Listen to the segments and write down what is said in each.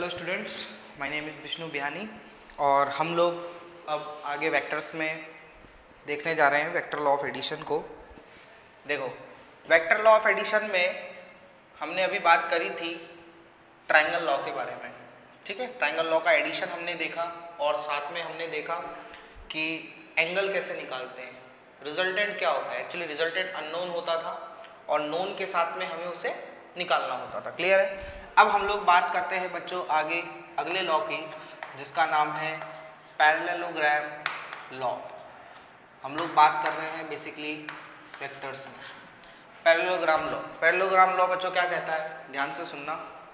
Students, my name is Vishnu Bihani और हम लोग अब आगे वेक्टर्स में देखने जा रहे हैं वेक्टर लॉ ऑफ एडिशन को। देखो, वेक्टर लॉ ऑफ एडिशन में हमने अभी बात करी थी ट्रायंगल लॉ के बारे में, ठीक है। ट्रायंगल लॉ का एडिशन हमने देखा और साथ में हमने देखा कि एंगल कैसे निकालते हैं, रिजल्टेंट क्या होता है। एक्चुअली रिजल्टेंट अननोन होता था और नोन के साथ में हमें उसे निकालना होता था। क्लियर है। अब हम लोग बात करते हैं बच्चों आगे अगले लॉ की, जिसका नाम है पैरेललोग्राम लॉ। हम लोग बात कर रहे हैं बेसिकली वेक्टर्स में। पैरेललोग्राम लॉ बच्चों क्या कहता है, ध्यान से सुनना।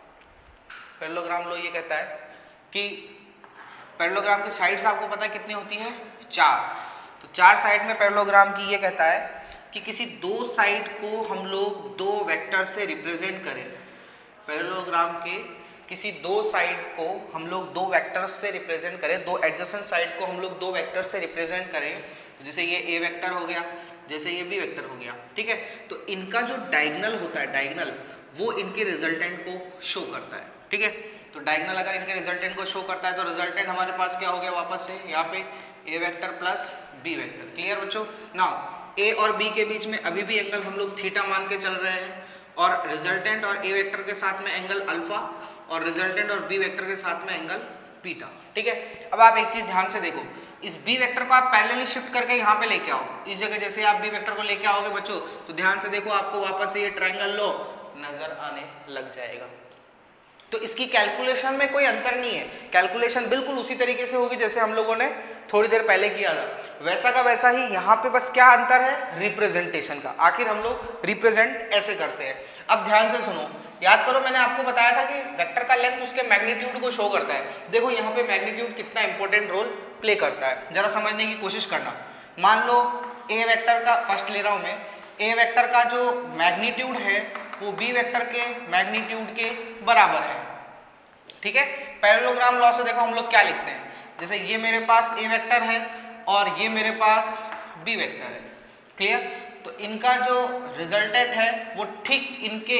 पैरेललोग्राम लॉ ये कहता है कि पैरेललोग्राम की साइड्स आपको पता है कितनी होती है, 4। तो 4 साइड में पैरेललोग्राम की ये कहता है कि किसी दो साइड को हम लोग दो वेक्टर से रिप्रेजेंट करें। पैरेललोग्राम के किसी दो साइड को हम लोग दो वेक्टर्स से रिप्रेजेंट करें, दो एडजेसेंट साइड को हम लोग दो वेक्टर से रिप्रेजेंट करें। जैसे ये ए वेक्टर हो गया, जैसे ये बी वेक्टर हो गया, ठीक है। तो इनका जो डायगोनल होता है, डायगोनल वो इनके रिजल्टेंट को शो करता है, ठीक है। तो डायगोनल अगर इनके रिजल्टेंट को शो करता है तो रिजल्टेंट हमारे पास क्या हो गया, वापस से यहाँ पे A vector plus B vector. Clear बच्चों। नाउ ए और बी के बीच में अभी भी एंगल हम लोग थीटा मान के चल रहे हैं और रिजल्टेंट और ए वेक्टर के साथ में एंगल अल्फा और रिजल्टेंट और बी वेक्टर के साथ में एंगल बीटा, ठीक है। अब आप एक चीज ध्यान से देखो, इस बी वेक्टर को आप पैरेलली शिफ्ट करके यहाँ पे लेके आओ, इस जगह जैसे आप बी वेक्टर को लेके आओगे बच्चों, तो ध्यान से देखो आपको वापस से ये ट्रायंगल लॉ नजर आने लग जाएगा। तो इसकी कैलकुलेशन में कोई अंतर नहीं है, कैलकुलेशन बिल्कुल उसी तरीके से होगी जैसे हम लोगों ने थोड़ी देर पहले किया था, वैसा का वैसा ही। यहाँ पे बस क्या अंतर है, रिप्रेजेंटेशन का। आखिर हम लोग रिप्रेजेंट ऐसे करते हैं। अब ध्यान से सुनो, याद करो मैंने आपको बताया था कि वेक्टर का लेंथ उसके मैग्नीट्यूड को शो करता है। देखो यहाँ पे मैग्नीट्यूड कितना इंपॉर्टेंट रोल प्ले करता है, जरा समझने की कोशिश करना। मान लो ए वेक्टर का, फर्स्ट ले रहा हूं मैं, ए वेक्टर का जो मैग्नीट्यूड है वो बी वेक्टर के मैग्नीट्यूड के बराबर है, ठीक है। पैरेललोग्राम लॉ से देखो हम लोग क्या लिखते हैं, जैसे ये मेरे पास ए वेक्टर है और ये मेरे पास बी वेक्टर है। क्लियर। तो इनका जो रिजल्टेंट है वो ठीक इनके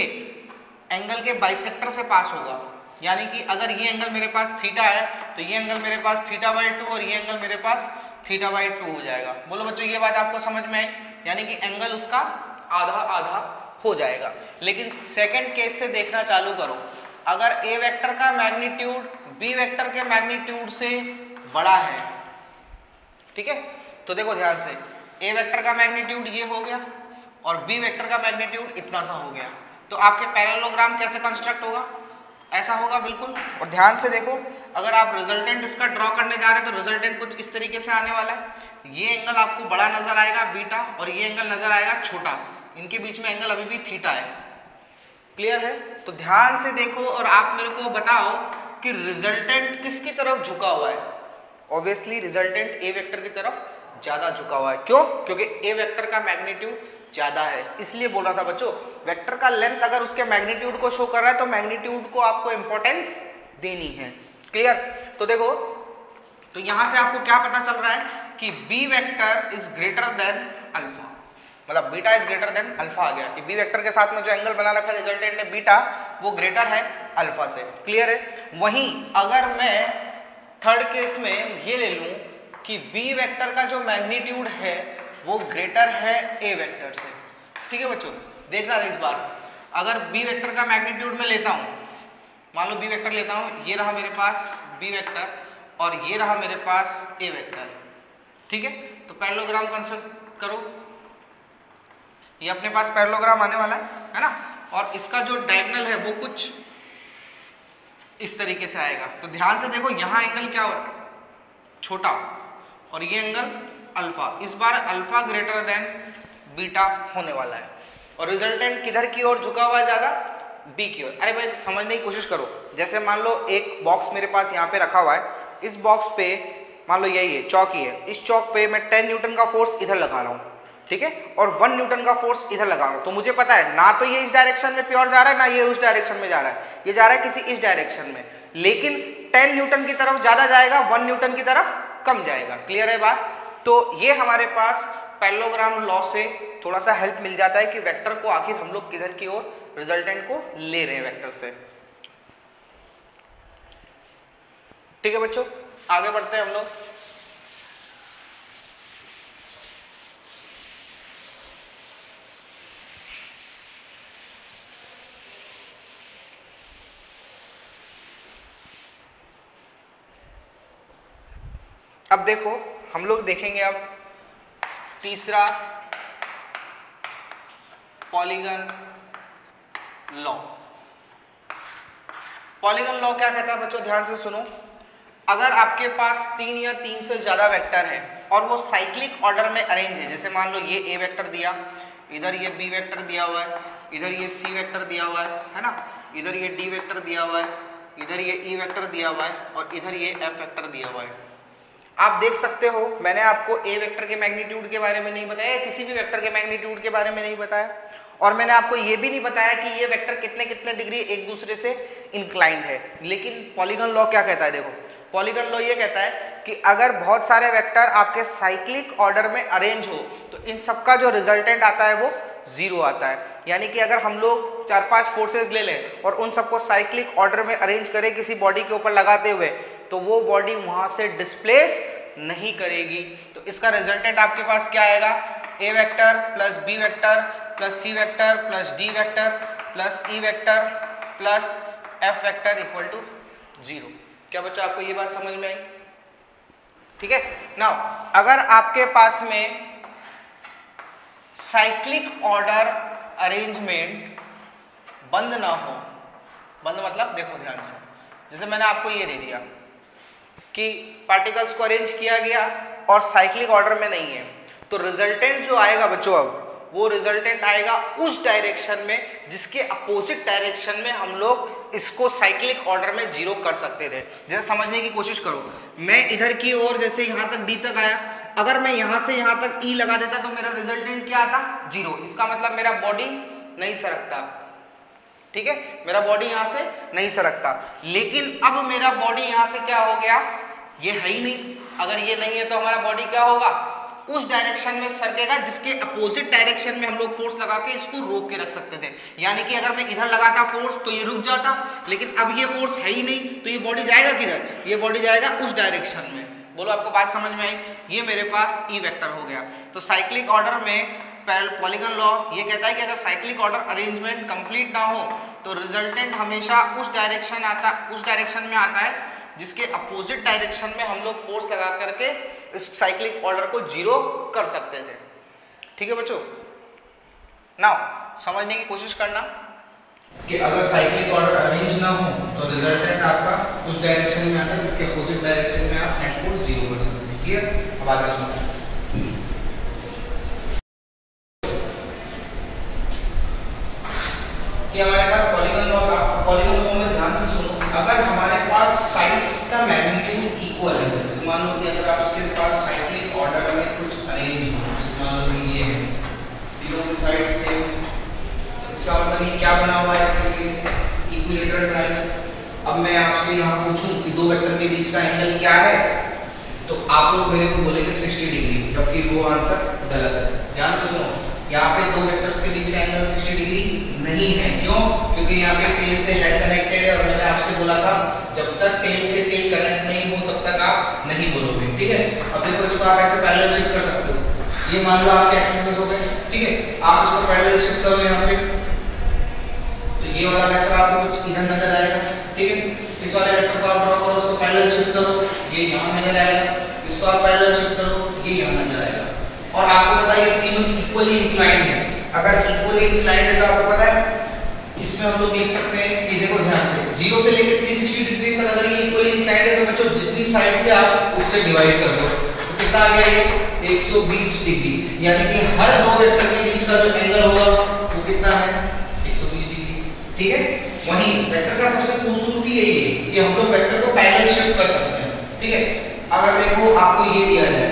एंगल के बाइसेक्टर से पास होगा। यानी कि अगर ये एंगल मेरे पास थीटा है तो ये एंगल मेरे पास थीटा/2 और ये एंगल मेरे पास थीटा/2 हो जाएगा। बोलो बच्चों ये बात आपको समझ में आई, यानी कि एंगल उसका आधा आधा हो जाएगा। लेकिन सेकंड केस से देखना चालू करो, अगर ए वेक्टर का मैग्नीट्यूड बी वेक्टर के मैग्नीट्यूड से बड़ा है, ठीक है। तो देखो ध्यान से, ए वेक्टर का मैग्नीट्यूड ये हो गया और बी वेक्टर का मैग्नीट्यूड इतना सा हो गया, तो आपके पैरेललोग्राम कैसे कंस्ट्रक्ट होगा, ऐसा होगा बिल्कुल। और ध्यान से देखो, अगर आप रिजल्टेंट इसका ड्रॉ करने जा रहे हैं तो रिजल्टेंट कुछ इस तरीके से आने वाला है। ये एंगल आपको बड़ा नजर आएगा बीटा और ये एंगल नजर आएगा छोटा, इनके बीच में एंगल अभी भी थीटा है। क्लियर है। तो ध्यान से देखो और आप मेरे को बताओ कि रिजल्टेंट किसकी तरफ झुका हुआ है। ऑब्वियसली रिजल्टेंट ए वेक्टर की तरफ ज्यादा झुका हुआ है। क्यों? क्योंकि ए वेक्टर का मैग्नीट्यूड ज्यादा है, इसलिए बोल रहा था बच्चों वेक्टर का लेंथ अगर उसके मैग्नीट्यूड को शो कर रहा है तो मैग्नीट्यूड को आपको इंपॉर्टेंस देनी है। क्लियर। तो देखो, तो यहां से आपको क्या पता चल रहा है कि B vector is greater than alpha, मतलब beta is greater than alpha आ गया कि बी वेक्टर के साथ में जो एंगल बना रखा है रिजल्टेंट ने बीटा, वो ग्रेटर है अल्फा से। क्लियर है। वहीं अगर मैं थर्ड केस में ये ले लूं कि बी वेक्टर का जो मैग्नीट्यूड है वो ग्रेटर है ए वेक्टर से, ठीक है बच्चों। देखना इस बार, अगर बी वेक्टर का मैग्नीट्यूड में लेता हूं, मान लो बी वेक्टर लेता हूं, ये रहा मेरे पास बी वेक्टर और ये रहा मेरे पास ए वेक्टर, ठीक है। तो पैरेललोग्राम कंस्ट्रक्ट करो, ये अपने पास पैरेललोग्राम आने वाला है ना, और इसका जो डायगोनल है वो कुछ इस तरीके से आएगा। तो ध्यान से देखो, यहां एंगल क्या हो रहा है, छोटा, और ये एंगल अल्फा। इस बार अल्फा ग्रेटर देन बीटा होने वाला है और रिजल्टेंट किधर की ओर झुका हुआ है ज्यादा, बी की ओर। अरे भाई समझने की कोशिश करो, जैसे मान लो एक बॉक्स मेरे पास यहाँ पे रखा हुआ है, इस बॉक्स पे मान लो यही है चौक ही है, इस चौक पे मैं 10 न्यूटन का फोर्स इधर लगा रहा हूँ, ठीक है, और 1 न्यूटन का फोर्स इधर लगा रहा हूँ। तो मुझे पता है ना तो ये इस डायरेक्शन में प्योर जा रहा है ना ये उस डायरेक्शन में जा रहा है, ये जा रहा है किसी इस डायरेक्शन में, लेकिन 10 न्यूटन की तरफ ज्यादा जाएगा, 1 न्यूटन की तरफ कम जाएगा। क्लियर है बात। तो ये हमारे पास पैरेललोग्राम लॉ से थोड़ा सा हेल्प मिल जाता है कि वेक्टर को आखिर हम लोग किधर की ओर रिजल्टेंट को ले रहे हैं वेक्टर से। ठीक है बच्चों, आगे बढ़ते हैं हम लोग। अब देखो हम लोग देखेंगे अब तीसरा पॉलीगन लॉ। पॉलीगन लॉ क्या कहता है बच्चों, ध्यान से सुनो। अगर आपके पास 3 या 3 से ज्यादा वेक्टर है और वो साइक्लिक ऑर्डर में अरेंज है, जैसे मान लो ये ए वेक्टर दिया, इधर ये बी वेक्टर दिया हुआ है, इधर ये सी वेक्टर दिया हुआ है ना, इधर ये डी वेक्टर दिया हुआ है, इधर ये ई वेक्टर दिया हुआ है और इधर ये एफ वेक्टर दिया हुआ है। आप देख सकते हो मैंने आपको ए वेक्टर के मैग्नीट्यूड के बारे में नहीं बताया, किसी भी वेक्टर के मैग्नीट्यूड के बारे में नहीं बताया, और मैंने आपको ये भी नहीं बताया कि ये वेक्टर कितने कितने डिग्री एक दूसरे से इंक्लाइंड है। लेकिन पॉलीगन लॉ क्या कहता है, देखो पॉलीगन लॉ ये कहता है कि अगर बहुत सारे वेक्टर आपके साइक्लिक ऑर्डर में अरेंज हो तो इन सबका जो रिजल्टेंट आता है वो 0 आता है। यानी कि अगर हम लोग 4-5 फोर्सेस ले लें और उन सबको साइक्लिक ऑर्डर में अरेंज करें किसी बॉडी के ऊपर लगाते हुए, तो वो बॉडी वहां से डिस्प्लेस नहीं करेगी। तो इसका रिजल्टेंट आपके पास क्या आएगा, A vector plus B vector plus C vector plus D vector plus E vector plus F vector equal to 0। क्या बच्चा आपको ये बात समझ में आई? ठीक है। नाउ अगर आपके पास में साइक्लिक ऑर्डर अरेंजमेंट बंद ना हो, बंद मतलब देखो ध्यान से, जैसे मैंने आपको ये दे दिया कि पार्टिकल्स को अरेंज किया गया और साइक्लिक ऑर्डर में नहीं है, तो रिजल्टेंट जो आएगा बच्चों अब वो रिजल्टेंट आएगा उस डायरेक्शन में जिसके अपोजिट डायरेक्शन में हम लोग इसको साइक्लिक ऑर्डर में 0 कर सकते थे। जैसे समझने की कोशिश करो, मैं इधर की ओर जैसे यहां तक डी तक आया, अगर मैं यहां से यहां तक ई लगा देता तो मेरा रिजल्टेंट क्या आता, 0। इसका मतलब मेरा बॉडी नहीं सरकता, ठीक है, मेरा बॉडी यहां से नहीं सरकता। लेकिन अब मेरा बॉडी यहां से क्या हो गया, ये है ही नहीं। अगर ये नहीं है तो हमारा बॉडी क्या होगा, उस डायरेक्शन में सरकेगा जिसके अपोजिट डायरेक्शन में हम लोग फोर्स लगा के इसको रोक के रख सकते थे। यानी कि अगर मैं इधर लगाता फोर्स तो ये रुक जाता, लेकिन अब ये फोर्स है ही नहीं, तो ये बॉडी जाएगा किधर, ये बॉडी जाएगा उस डायरेक्शन में। बोलो आपको बात समझ में आई? ये मेरे पास ई वेक्टर हो गया। तो साइक्लिक ऑर्डर में पॉलीगन लॉ ये कहता है कि अगर साइक्लिक ऑर्डर अरेंजमेंट कंप्लीट ना हो तो रिजल्टेंट हमेशा उस डायरेक्शन में आता है जिसके अपोजिट डायरेक्शन में हम लोग फोर्स लगा करके इस साइक्लिक ऑर्डर को 0 कर सकते थे। ठीक है बच्चों, नाउ समझने की कोशिश करना कि अगर साइक्लिक ऑर्डर अरेंज ना हो तो रिजल्टेंट आपका उस डायरेक्शन में आता है जिसके अपोजिट डायरेक्शन में आप एंड को 0 कर सकते हैं। क्लियर? अब आगे सुनो कि हमारे पास पॉलीगन लॉ था। पॉलीगन लॉ में ध्यान से सुनो, अगर हमारे पास साइड्स का मैग्नीट्यूड इक्वल है, जैसे मान लो कि अगर आप इसके पास साइक्लिक ऑर्डर में कुछ अरेंज हो, जैसे मान लो कि ये है, तीनों की साइड सेम, इसका मतलब ये क्या बना हुआ है, तरीके से इक्विलेटरल ट्रायंगल। अब मैं आपसे यहाँ पूछूं कि दो वेक्टर के बीच का एंगल क्या है, तो आप लोग मेरे को बोलेंगे 60 डिग्री, जबकि वो आंसर गलत है। ध्यान से सुनो, यहाँ पे दो वेक्टर्स के बीच का एंगल 60 डिग्री नहीं है। क्यों? क्योंकि यहाँ पे टेल से हेड कनेक्टेड है और मैंने आपसे बोला था जब तक टेल से टेल कनेक्ट नहीं हो तब तक आप नहीं बोलोगे। ठीक है, अब देखो इसको आप ऐसे पैरेलल शिफ्ट कर सकते हो। ये मान लो आपके एक्सेस हो गए, ठीक है, आप इसको पैरेलल शिफ्ट करो यहाँ पे, तो ये वाला वेक्टर आपको कुछ इधर नजर आएगा। ठीक है, इस वाले वेक्टर को आप ड्रॉ करो, उसको पैरेलल शिफ्ट करो, ये यहाँ नजर आएगा, इसको आप पैरेलल शिफ्ट करो, ये यहाँ नजर आएगा। और आपको पता है ये तीनों इक्वली इंक्लाइंड है। अगर इक्वली इंक्लाइंड है तो आपको पता है इसमें हम लोग लिख सकते हैं कि देखो ध्यान से 0 से लेकर 360 डिग्री तक अगर ये इक्वली इंक्लाइंड है तो बच्चों जितनी साइड से आप उससे डिवाइड कर दो तो कितना आ गया ये 120 डिग्री। यानी कि हर दो वेक्टर के बीच का जो एंगल होगा वो कितना है 120 डिग्री। ठीक है, वहीं वेक्टर का सबसे खूबसूरती यही है कि हम लोग वेक्टर को पैरेलल शिफ्ट कर सकते हैं। ठीक है, अगर देखो आपको ये दिया जाए,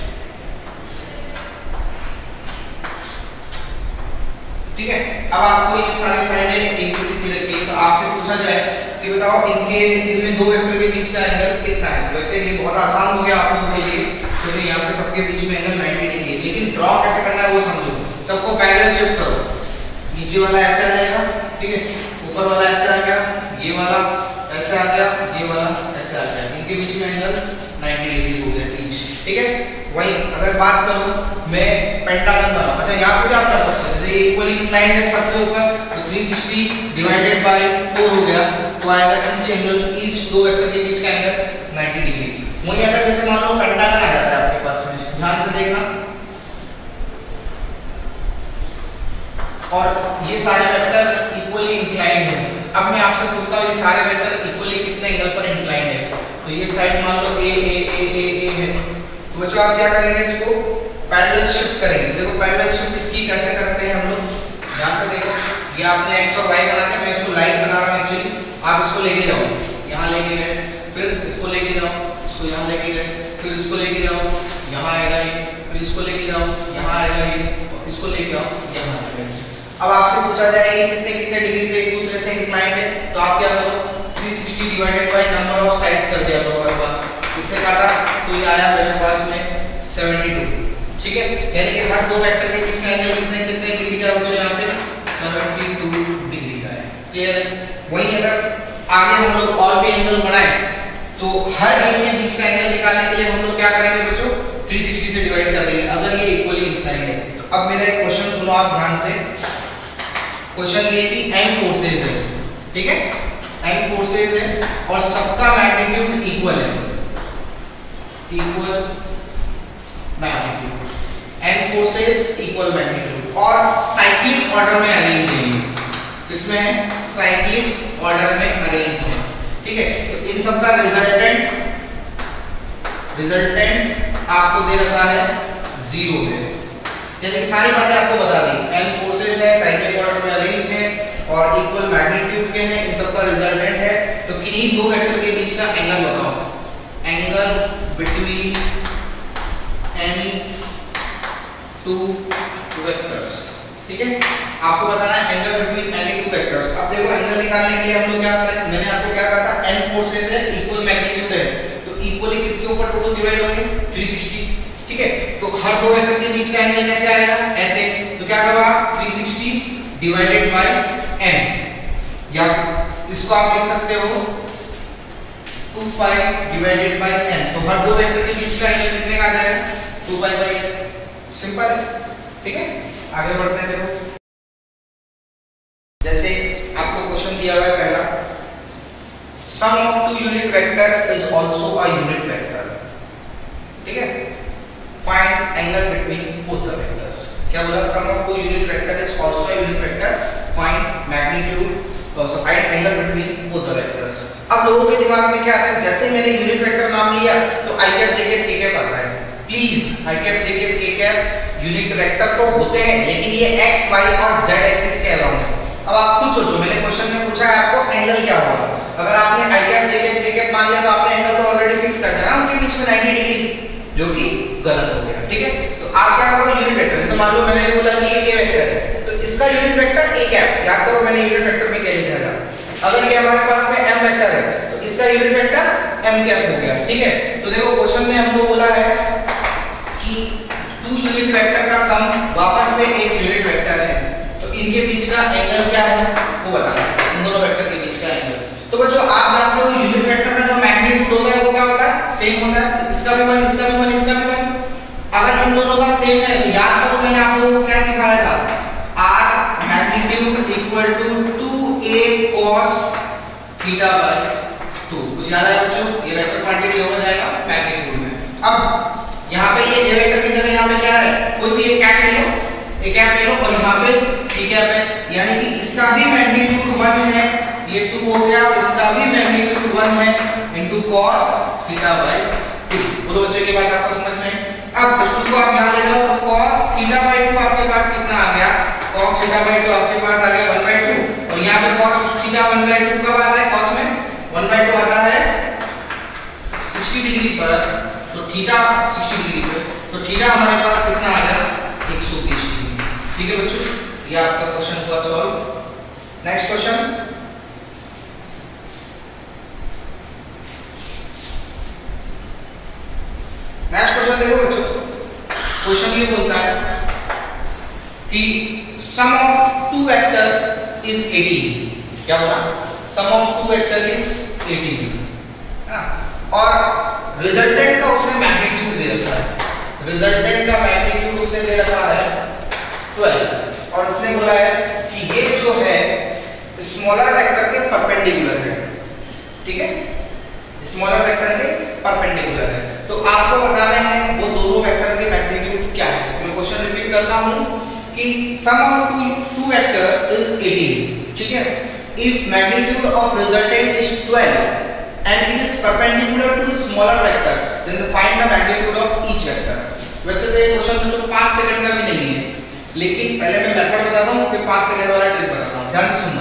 ठीक है, अब आपको ये सारी साइडें एक जैसी की रखी है तो आपसे पूछा जाए कि बताओ इनमें दो वेक्टर के बीच का एंगल कितना है। वैसे ये बहुत आसान हो गया आप लोगों के लिए क्योंकि यहाँ पे सबके बीच में एंगल 90 डिग्री है, लेकिन ड्रॉ कैसे करना है वो समझो। सबको पैरेलल शिफ्ट करो, नीचे वाला ऐसे आ जाएगा, ठीक है, ऊपर वाला ऐसे आ गया, ये वाला ऐसे आ गया, ये वाला ऐसे आ गया, इनके बीच में एंगल 90 डिग्री हो गया ईच, ठीक है। वही अगर बात करूं मैं पेंटागन बना, अच्छा यहाँ पे भी आप कर सकते हो, जैसे इक्वली इंक्लाइंड है सबके ऊपर, तो 360 डिवाइडेड बाय 4 हो गया, तो आएगा ईच एंगल, ईच दो वेक्टर के बीच का एंगल 90 डिग्री। वही अगर जैसे मान लो पेंटागन आ जाता है आपके पास में, ध्यान से देखना, और ये सारे वेक्टर इक्वली इंक्लाइंड है। अब मैं आपसे पूछता हूँ ये सारे वेक्टर इक्वली कितने एंगल पर इंक्लाइंड है, तो ये साइड मान लो ए है, तो बच्चों आप क्या करेंगे, इसको पैरेलल शिफ्ट करेंगे। देखो पैरेलल शिफ्ट इसकी कैसे करते हैं हम लोग, ध्यान से देखो, ये आपने x और y बना के, मैं इसको लाइन बना रहा हूँ एक्चुअली, आप इसको लेके जाओ, यहाँ लेके गए, फिर इसको लेके जाओ, इसको यहाँ लेके गए, फिर इसको लेके जाओ, यहाँ आएगा ये, फिर इसको लेके जाओ, यहाँ आएगा ये, इसको लेके आओ, यहाँ आएगा। अब आपसे पूछा जाए ये कितने कितने डिग्री पे एक दूसरे से इंक्लाइंड है, तो आप क्या करो, 360 divided by number of sides कर दिया करो हर बार, इससे काटा तो ये आया मेरे पास में 72, ठीक है। यानी कि हर दो वेक्टर के बीच का एंगल कितने कितने डिग्री का बच्चों यहाँ पे 72 डिग्री का है, क्लियर है। वहीं अगर आगे हम लोग और भी एंगल बढ़ाएं तो हर एक के बीच का एंगल निकालने के लिए हम लोग क्या करेंगे बच्चों, 360 से डिवाइड कर देंगे अगर ये इक्वली इंक्लाइंड है। तो अब मेरा एक क्वेश्चन सुनो आप ध्यान से, क्वेश्चन ये कि n फोर्सेस है, ठीक है, n फोर्सेस है और सबका मैग्नीट्यूड इक्वल है, equal magnitude, n forces equal magnitude, और साइक्लिक ऑर्डर में अरेंज है, इसमें है साइक्लिक ऑर्डर में अरेंज है, ठीक है। तो इन सब का रिजल्टेंट आपको दे रखा है 0 है, यानी कि सारी बातें आपको बता दी, n फोर्सेस है, साइक्लिक ऑर्डर में अरेंज है और इक्वल मैग्नीट्यूड के हैं, इन सब का रिजल्टेंट है। तो किन्हीं दो वेक्टर के बीच का एंगल बताओ, angle between any two vectors, ठीक है, आपको बताना है angle between any two vectors. अब देखो एंगल निकालने के लिए हम लोग क्या करें, मैंने आपको क्या कहा था, n फोर्सेस है, इक्वल मैग्नीट्यूड है, तो इक्वली किसके ऊपर टोटल डिवाइड होंगे 360, ठीक है। तो हर दो वेक्टर के बीच का एंगल कैसे आएगा, ऐसे, तो क्या करो आप 360 डिवाइडेड बाय n, या इसको आप लिख सकते हो 2 पाई डिवाइडेड बाय n, तो हर दो वेक्टर के बीच का एंगल कितने का आ जाएगा 2 पाई बाय, सिंपल है, ठीक है। आगे बढ़ते हैं, देखो जैसे आपको क्वेश्चन दिया हुआ है पहला, sum of two unit vector is also a unit vector, ठीक है, find angle between both the vectors. क्या बोला, sum of two unit vector is also a unit vector, find magnitude also find angle between both the vectors. अब लोगों के दिमाग में क्या आता है, जैसे मैंने यूनिट वेक्टर नाम लिया तो I cap J cap K cap आता है, please I cap J cap K cap unit vector तो होते हैं लेकिन ये x y और z एक्सिस के अलावा है। अब आप खुद सोचो, मैंने क्वेश्चन में पूछा है आपको एंगल क्या होगा, अगर आपने I cap J cap K cap मान लिया तो आपने एंगल तो ऑलरेडी फिक्स कर दिया ना उनके बीच में 90 डिग्री, जो कि गलत हो गया, ठीक है। तो आप क्या करो, यूनिट वेक्टर, जैसे मान लो मैंने बोला कि ये a वेक्टर है तो इसका यूनिट वेक्टर a कैप, याद करो मैंने यूनिट वेक्टर में क्या लिखा था, अगर ये हमारे पास में m वेक्टर है तो इसका यूनिट वेक्टर m कैप हो गया, ठीक है। तो देखो क्वेश्चन में हमको बोला है कि टू यूनिट वेक्टर का सम वापस से एक यूनिट वेक्टर है, तो इनके बीच का एंगल क्या है वो बताना, इन दोनों वेक्टर के बीच का एंगल। तो बच्चों आप जानते हो यूनिट वेक्टर का जो मैग्नीट्यूड होता है वो क्या होता है, सेम होता है, तो इसका भी 1 इसका भी 1 इसका भी 1, अगर इन दोनों का सेम है तो याद करो मैंने आप लोगों को क्या सिखाया था, r magnitude equal to 2a cos theta by 2, कुछ याद है बच्चों, ये वेक्टर क्वांटिटी हो जाएगा मैग्नीट्यूड में। अब यहाँ पे ये a वेक्टर की जगह यहाँ पे क्या है, कोई भी एक कैप ले लो, एक कैप ले लो और यहाँ पे c कैप है, यानी कि इसका भी मैग्नीट्यूड 1 है, ये 2 हो गया, और इसका भी मैग्नीट्यूड 1 है इनटू cos थीटा बाय 2। बोलो बच्चों की बात आपको समझ में। अब इस 2 को आप यहाँ ले जाओ तो cos थीटा बाय 2 आपके पास कितना आ गया, cos थीटा बाय 2 आपके पास आ गया 1/2, और यहाँ पे cos थीटा 1/2 कब आता है, cos में 1/2 आता है 60 डिग्री पर, तो थीटा 60 डिग्री पे, तो थीटा हमारे पास कितना आ गया 120 डिग्री, ठीक है बच्चों। ये आपका क्वेश्चन हुआ solve. Next question, next question देखो बच्चों, क्वेश्चन ये बोलता है कि sum of two vector is 18। क्या बोला, sum of two vector is 18 है ना। और रिजल्टेंट का उसने मैग्नीट्यूड दे रखा है, रिजल्टेंट का मैग्नीट्यूड उसने दे रखा है 12, और उसने बोला है कि ये जो है स्मॉलर वेक्टर के परपेंडिकुलर है, ठीक है, स्मॉलर वेक्टर के परपेंडिकुलर है। तो आपको बताना है वो दोनों वेक्टर के मैग्नीट्यूड क्या है। मैं क्वेश्चन रिपीट करता हूं कि sum of two vector is 18, ठीक है। If magnitude of resultant is 12 and it is perpendicular to smaller vector, then find the magnitude of each vector। वैसे तो ये क्वेश्चन बच्चों 5 सेकंड का भी नहीं है, लेकिन पहले मैं मेथड बताता हूँ, फिर 5 सेकंड वाला ट्रिक बताता हूँ, ध्यान से सुनना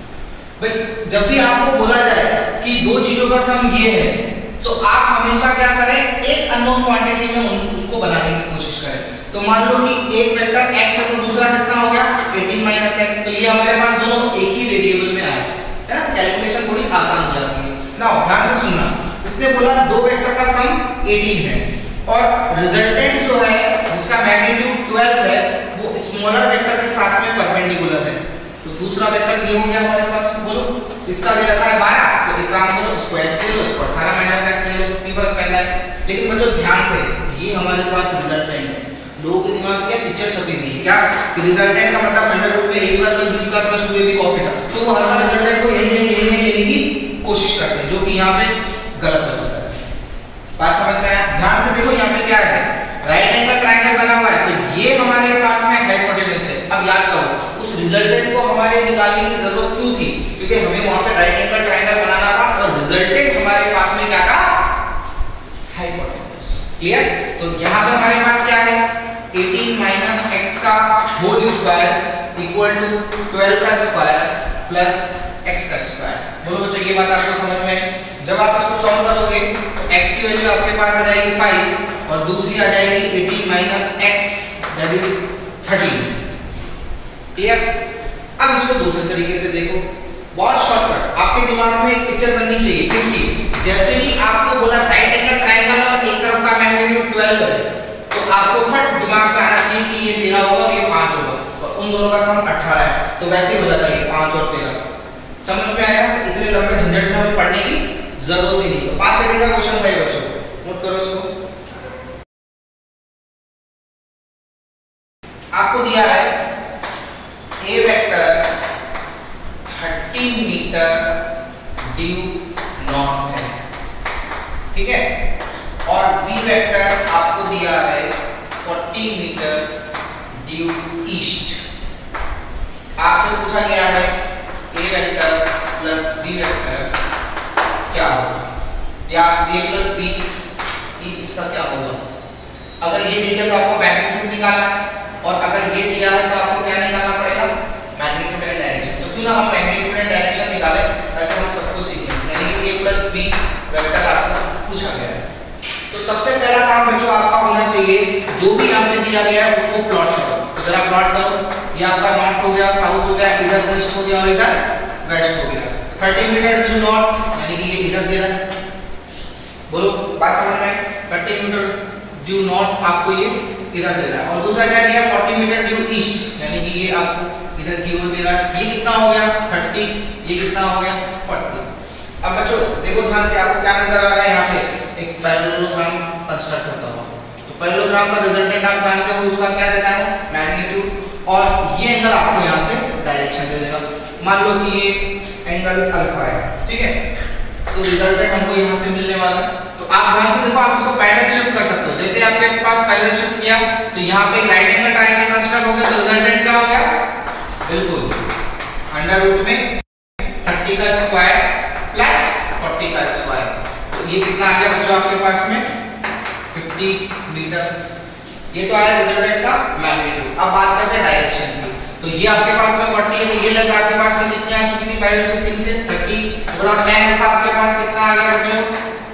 भाई। जब भी आपको बोला जाए कि दो चीजों का सम ये है, तो आप हमेशा क्या करें, एक अननोन क्वांटिटी में उसको बनाने की कोशिश करें। तो मान लो कि एक वेक्टर x है तो दूसरा कितना हो गया 18 - x, तो ये हमारे पास दोनों एक ही वेरिएबल में आए, है ना, कैलकुलेशन थोड़ी आसान हो जाती है। नाउ ध्यान से सुनना, इसने बोला दो वेक्टर का सम 18 है और रिजल्टेंट जो है जिसका मैग्नीट्यूड 12 है वो स्मॉलर वेक्टर के साथ में परपेंडिकुलर है। तो दूसरा वेक्टर ये हो गया हमारे पास, बोलो इसका दे रखा है 12, तो एक काम करो उसको x ले लो, इसको 18 - x ले लो, कोई फर्क पड़ता है। लेकिन बच्चों ध्यान से, ये हमारे पास रिजल्टेंट है, लोगों के दिमाग में क्या पिक्चर छपी हुई है क्या कि रिजल्टेंट का मतलब अंडर रूट में a square plus b square plus 2ab cos theta, तो वो हर रिजल्टेंट को यही लेने की कोशिश करते हैं, जो कि यहाँ पे गलत होता है। बात समझ में आया? ध्यान से देखो यहाँ पे क्या है, राइट एंगल ट्रायंगल बना हुआ है, तो ये हमारे पास में हाइपोटेन्यूज है। अब याद करो उस रिजल्टेंट को हमारे निकालने की जरूरत क्यों थी, क्योंकि हमें वहां पे राइट एंगल ट्रायंगल बनाना था और रिजल्टेंट हमारे पास में क्या था, हाइपोटेन्यूज। क्लियर? तो यहाँ पे हमारे पास क्या है, 18 - x का होल स्क्वायर इक्वल टू 12 का स्क्वायर प्लस x का स्क्वायर। बोलो बच्चों ये बात आपको समझ में? जब आप इसको सॉल्व करोगे तो x की वैल्यू आपके पास आ जाएगी 5 और दूसरी आ जाएगी 18 - x दैट इज 13। क्लियर? अब इसको दूसरे तरीके से देखो, बहुत शॉर्टकट, आपके दिमाग में एक पिक्चर बननी चाहिए किसकी, जैसे ही आपको बोला राइट एंगल ट्रायंगल और एक तरफ का मैग्नीट्यूड 12 है, तो आपको फट दिमाग में आना चाहिए कि ये 13 होगा और ये 5 होगा और उन दोनों का सम 18 है, तो वैसे ही हो जाता है 5 और 13। समझ में आया? तो इतने लंबे झंझट में हमें पढ़ने की जरूरत ही नहीं। तो 5 सेकंड का क्वेश्चन है बच्चों, नोट करो इसको। आपको दिया है a vector 30 metre due north है, ठीक है, और b वेक्टर आपको दिया है 40 मीटर ड्यू ईस्ट। आपसे पूछा गया है a vector plus b vector क्या होगा, या a प्लस b इसका क्या होगा। अगर ये दिया तो आपको मैग्नीट्यूड निकालना है, और अगर ये दिया है तो आपको क्या निकालना पड़ेगा, मैग्नीट्यूड एंड डायरेक्शन। तो क्यों ना हम मैग्नीट्यूड एंड डायरेक्शन निकालें ताकि हम सब कुछ सीखें, यानी कि a प्लस b वेक्टर आपको पूछा गया है। तो सबसे पहला काम बच्चों आपका होना चाहिए, जो भी यहाँ पे दिया गया है उसको प्लॉट करो। तो जरा प्लॉट करो, ये आपका नॉर्थ हो गया, साउथ हो गया, इधर ईस्ट हो गया और इधर वेस्ट हो गया। 30 मीटर ड्यू नॉर्थ यानी कि ये इधर दे रहा है, बोलो बात समझ में? 30 मीटर ड्यू नॉर्थ आपको ये इधर दे रहा है, और दूसरा क्या दिया 40 मीटर ड्यू ईस्ट यानी कि ये आपको इधर की ओर दे रहा है। ये कितना हो गया 30, ये कितना हो गया 40। अब बच्चों देखो ध्यान से, आपको क्या नजर आ रहा है, यहाँ पे एक पैरेललोग्राम कंस्ट्रक्ट होता हुआ। तो पैरेललोग्राम का रिजल्टेंट आप जानते हो, उसका क्या देता है मैग्नीट्यूड, और ये एंगल आपको यहाँ से डायरेक्शन दे देगा। मान लो कि ये एंगल अल्फा है, ठीक है, तो रिजल्टेंट हमको यहाँ से मिलने वाला। तो आप ध्यान से देखो, आप इसको पैरेलल शिफ्ट कर सकते हो। जैसे आपके पास पैरेलल शिफ्ट किया तो यहाँ पे राइट एंगल ट्रायंगल कंस्ट्रक्ट हो गया, तो रिजल्टेंट क्या हो गया, बिल्कुल अंडर रूट में 30 का स्क्वायर प्लस 40 का स्क्वायर। तो ये कितना आ गया बच्चों आपके पास में 50 मीटर। ये तो आया रिजल्टेंट का मैग्नीट्यूड। अब बात करते हैं डायरेक्शन की। तो ये आपके पास में 40 है, ये लगा आपके पास में कितने आ चुकी थी पैरेलल शिफ्टिंग से 30, मतलब tan अल्फा आपके पास कितना आ गया बच्चों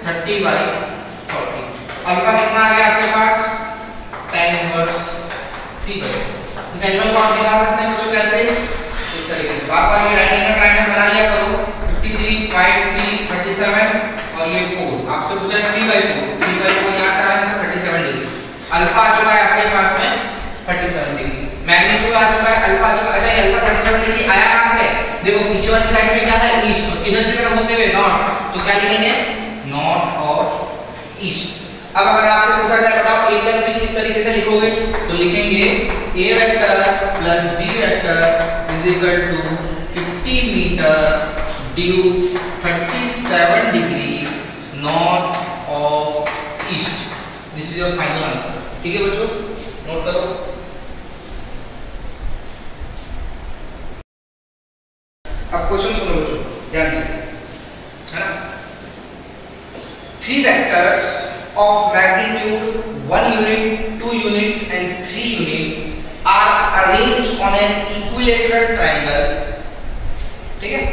30/40। अल्फा कितना आ गया आपके पास tan इनवर्स, ठीक है। इस एंगल को आप निकाल सकते हैं बच्चों कैसे, इस तरीके से। बार-बार ये राइट एंगल ट्रायंगल बना लिया करो, 53 5 3 37 और ये 4। आपसे पूछा है 3/4, 3/4 यहां से आया 37 डिग्री। अल्फा आ चुका है आपके पास में 37 डिग्री, मैग्नीट्यूड आ चुका है, अल्फा आ चुका है। अच्छा ये अल्फा 37 डिग्री आया कहां से, देखो पीछे वाली साइड में क्या है ईस्ट, इधर की तरफ होते हुए नॉर्थ, तो तो क्या लिखेंगे, नॉर्थ ऑफ ईस्ट। अब अगर आपसे पूछा जाए बताओ a प्लस b किस तरीके से लिखोगे, तो लिखेंगे a vector plus b vector is equal to 50 metre due 37 degree north of east. This is your final answer. ठीक है बच्चों, नोट करो। अब क्वेश्चन सुनो बच्चों ध्यान से, है ना। 3 vectors of magnitude 1 unit, 2 unit and 3 unit are arranged on an equilateral triangle. ठीक है,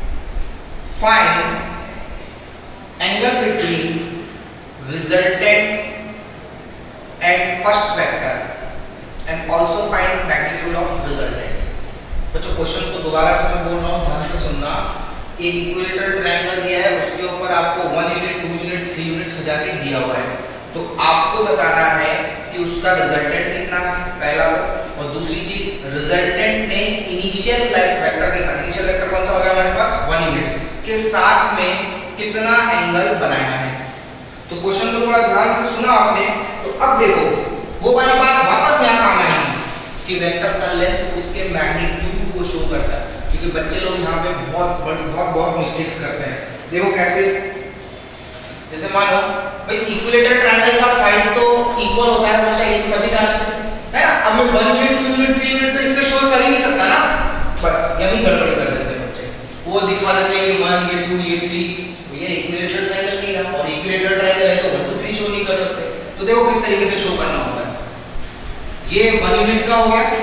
find angle between resultant and first vector and also find magnitude of resultant. बच्चों क्वेश्चन को दोबारा से मैं बोल रहा हूँ, ध्यान से सुनना। एक इक्विलेटरल ट्रायंगल दिया है, उसके ऊपर आपको 1 यूनिट 2 यूनिट 3 यूनिट सजा के दिया हुआ है, तो आपको बताना है कि उसका रिजल्टेंट कितना है, पहला। और दूसरी चीज, रिजल्टेंट ने इनिशियल वेक्टर के साथ, इनिशियल वेक्टर कौन सा हो गया हमारे पास 1 यूनिट के साथ में कितना एंगल बनाया है। तो क्वेश्चन को थोड़ा ध्यान से सुना आपने, तो अब देखो वो वाली बात वापस यहाँ काम आएगी कि वेक्टर का लेंथ उसके मैग्नीट्यूड को शो करता है, क्योंकि बच्चे लोग यहाँ पे बहुत मिस्टेक्स करते हैं। देखो कैसे, जैसे मान लो भाई इक्विलेटरल ट्रायंगल का साइड तो इक्वल होता है हमेशा, ये सभी जानते हैं ना। अब मैं 1 यूनिट 2 यूनिट 3 यूनिट तो इसमें शो कर ही नहीं सकता ना, बस यही गड़बड़ी कर देते हैं बच्चे। वो दिखा देते हैं 1 ये 2 ये 3, तो ये इक्विलेटरल ट्रायंगल नहीं रहा, और इक्विलेटरल ट्रायंगल है तो 1 2 3 शो नहीं कर सकते। तो देखो किस तरीके से शो करना होता है। ये 1 यूनिट का हो गया,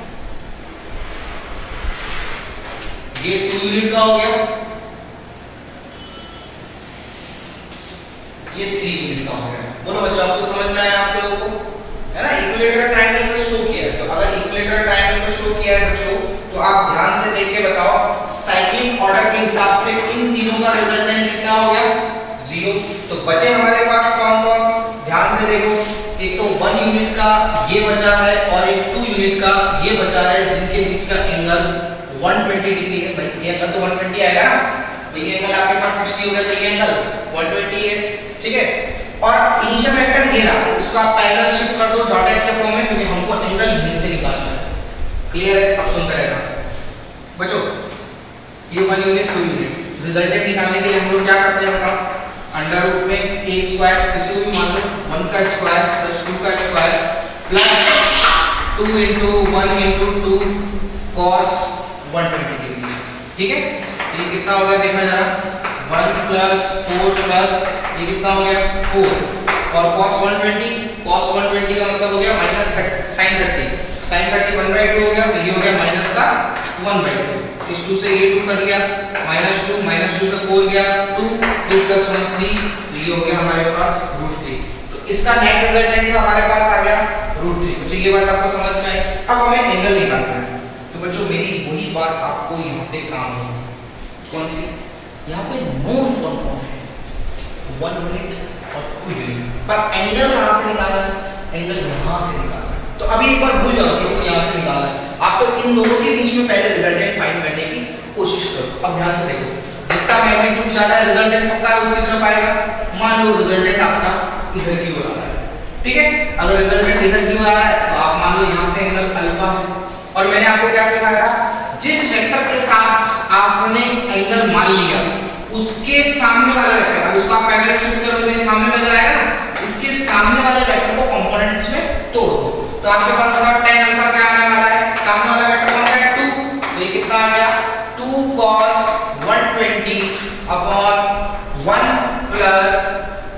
ये 2 यूनिट का हो गया, ये 3 यूनिट का हो गया। बोलो बच्चों आपको समझ में आया आप लोगों को, है ना। इक्विलेटरल ट्रायंगल में शो किया है, तो अगर इक्विलेटरल ट्रायंगल में शो किया है बच्चों, तो आप ध्यान से देख के बताओ साइक्लिक ऑर्डर के हिसाब से इन तीनों का रिजल्टेंट कितना हो गया, 0। तो बचे हमारे पास कौन कौन, ध्यान से देखो। एक तो 1 यूनिट का ये बचा है और एक 2 यूनिट का ये बचा है, जिनके बीच का एंगल 120 डिग्री है। भाई ये एंगल तो 120 आएगा ना, तो ये एंगल आपके पास 60 हो गया, तो ये एंगल 120 है। ठीक है, और इनिशियल वेक्टर ये रहा, उसको आप पैरेलल शिफ्ट कर दो डॉटेड के फॉर्म में, क्योंकि हमको एंगल यहीं से निकालना है। क्लियर है, अब सुनते रहना बच्चों। ये 1 यूनिट 2 यूनिट रिजल्टेंट निकालने के लिए हम लोग क्या करते हैं बताओ, अंडर रूट में a स्क्वायर, किसी को भी मान लो 1 का स्क्वायर प्लस 2 का square plus 2 into 1 into 2 cos 120 degree. ठीक है, ये कितना हो गया देखना जरा, 1 प्लस 4 प्लस ये कितना हो गया 4, और cos 120 का मतलब हो गया माइनस sin 30, sin 30 1/2 हो गया, तो ये हो गया माइनस का 1/2। इस 2 से ये 2 कट गया, -2 से 4 गया 2 + 1 3, तो ये हो गया हमारे पास √3। तो इसका नेट रिजल्टेंट का हमारे पास आ गया √3। तो ये बात आपको समझ में आई। अब हमें एंगल निकालना है, तो बच्चों मेरी वही बात आपको यहाँ पे काम है, कौन सी, यहाँ पे नोन कौन है 1 यूनिट और 2 यूनिट, पर एंगल कहाँ से निकालना है, एंगल यहाँ से निकालना है। तो अभी एक बार भूल जाओ कि यहाँ से निकालना है, आपको इन दोनों के बीच में पहले रिजल्टेंट फाइंड करने की कोशिश करो। अब ध्यान से देखो, जिसका मैग्नीट्यूड ज्यादा है रिजल्टेंट पक्का है उसकी तरफ आएगा। मान लो रिजल्टेंट आपका इधर की ओर आ रहा है, ठीक है। अगर रिजल्टेंट इधर की ओर आ रहा है तो आप मान लो यहाँ से एंगल अल्फा है, और मैंने आपको क्या सिखाया, जिस वेक्टर के साथ आपने एंगल मान लिया उसके सामने वाला वेक्टर, अब इसको आप पैरेलल शिफ्ट करोगे तो सामने नजर आएगा ना, इसके सामने वाले वेक्टर को कंपोनेंट्स में तोड़ दो, तो आपके पास अगर tan अल्फा क्या आने वाला है, सामने वाला वेक्टर कौन सा है 2, तो ये कितना आ गया 2 cos 120 अपॉन 1 प्लस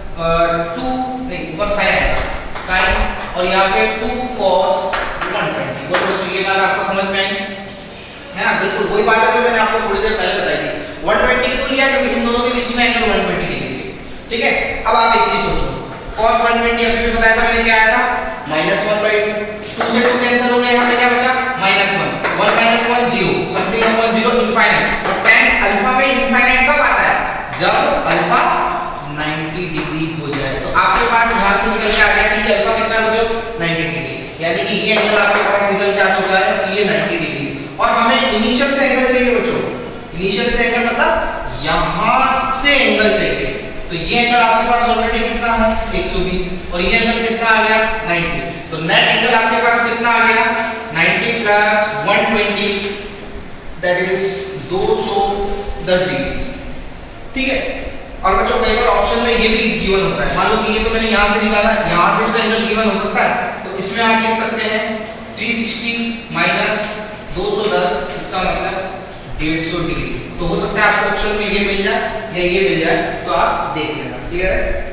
2 नहीं ऊपर sin आएगा sin, और यहाँ पे 2 cos 120। तो बच्चों ये बात आपको समझ में आई है ना, बिल्कुल वही बात है जो मैंने आपको थोड़ी देर पहले बताई थी। 120 को लिया क्योंकि इन दोनों के बीच में एंगल 120 डिग्री है, ठीक है। अब आप एक चीज सोचो, cos 120 अभी भी बताया था मैंने, क्या आया था -1/2, 2 से 2 कैंसिल हो गया, यहाँ पे क्या बचा -1, 1 - 1 0, समथिंग अपॉन 0 इनफाइनाइट। और tan अल्फा में इनफाइनाइट कब आता है, जब अल्फा 90 डिग्री हो जाए। तो आपके पास यहां से निकल के आ गया कि अल्फा कितना बचो 90 डिग्री, यानी कि ये एंगल आपके पास निकल के आ चुका है कि ये 90 डिग्री। और हमें इनिशियल से एंगल चाहिए बच्चों, इनिशियल से एंगल मतलब यहां से से एंगल चाहिए। तो ये एंगल आपके पास ऑलरेडी कितना है 120 और ये एंगल कितना आ गया 90। तो नेट एंगल आपके पास कितना आ गया 90 प्लस 120 दैट इज 210 डिग्री। ठीक है। और बच्चों कई बार ऑप्शन में ये भी गिवन होता है, मान लो कि ये तो मैंने यहाँ से निकाला, यहाँ से भी एंगल गिवन हो सकता है, तो इसमें आप लिख सकते हैं 360 माइनस 210, इसका मतलब 150 डिग्री। तो हो सकता है आपको ऑप्शन में ये मिल जाए या ये मिल जाए, तो आप देख लेना। क्लियर है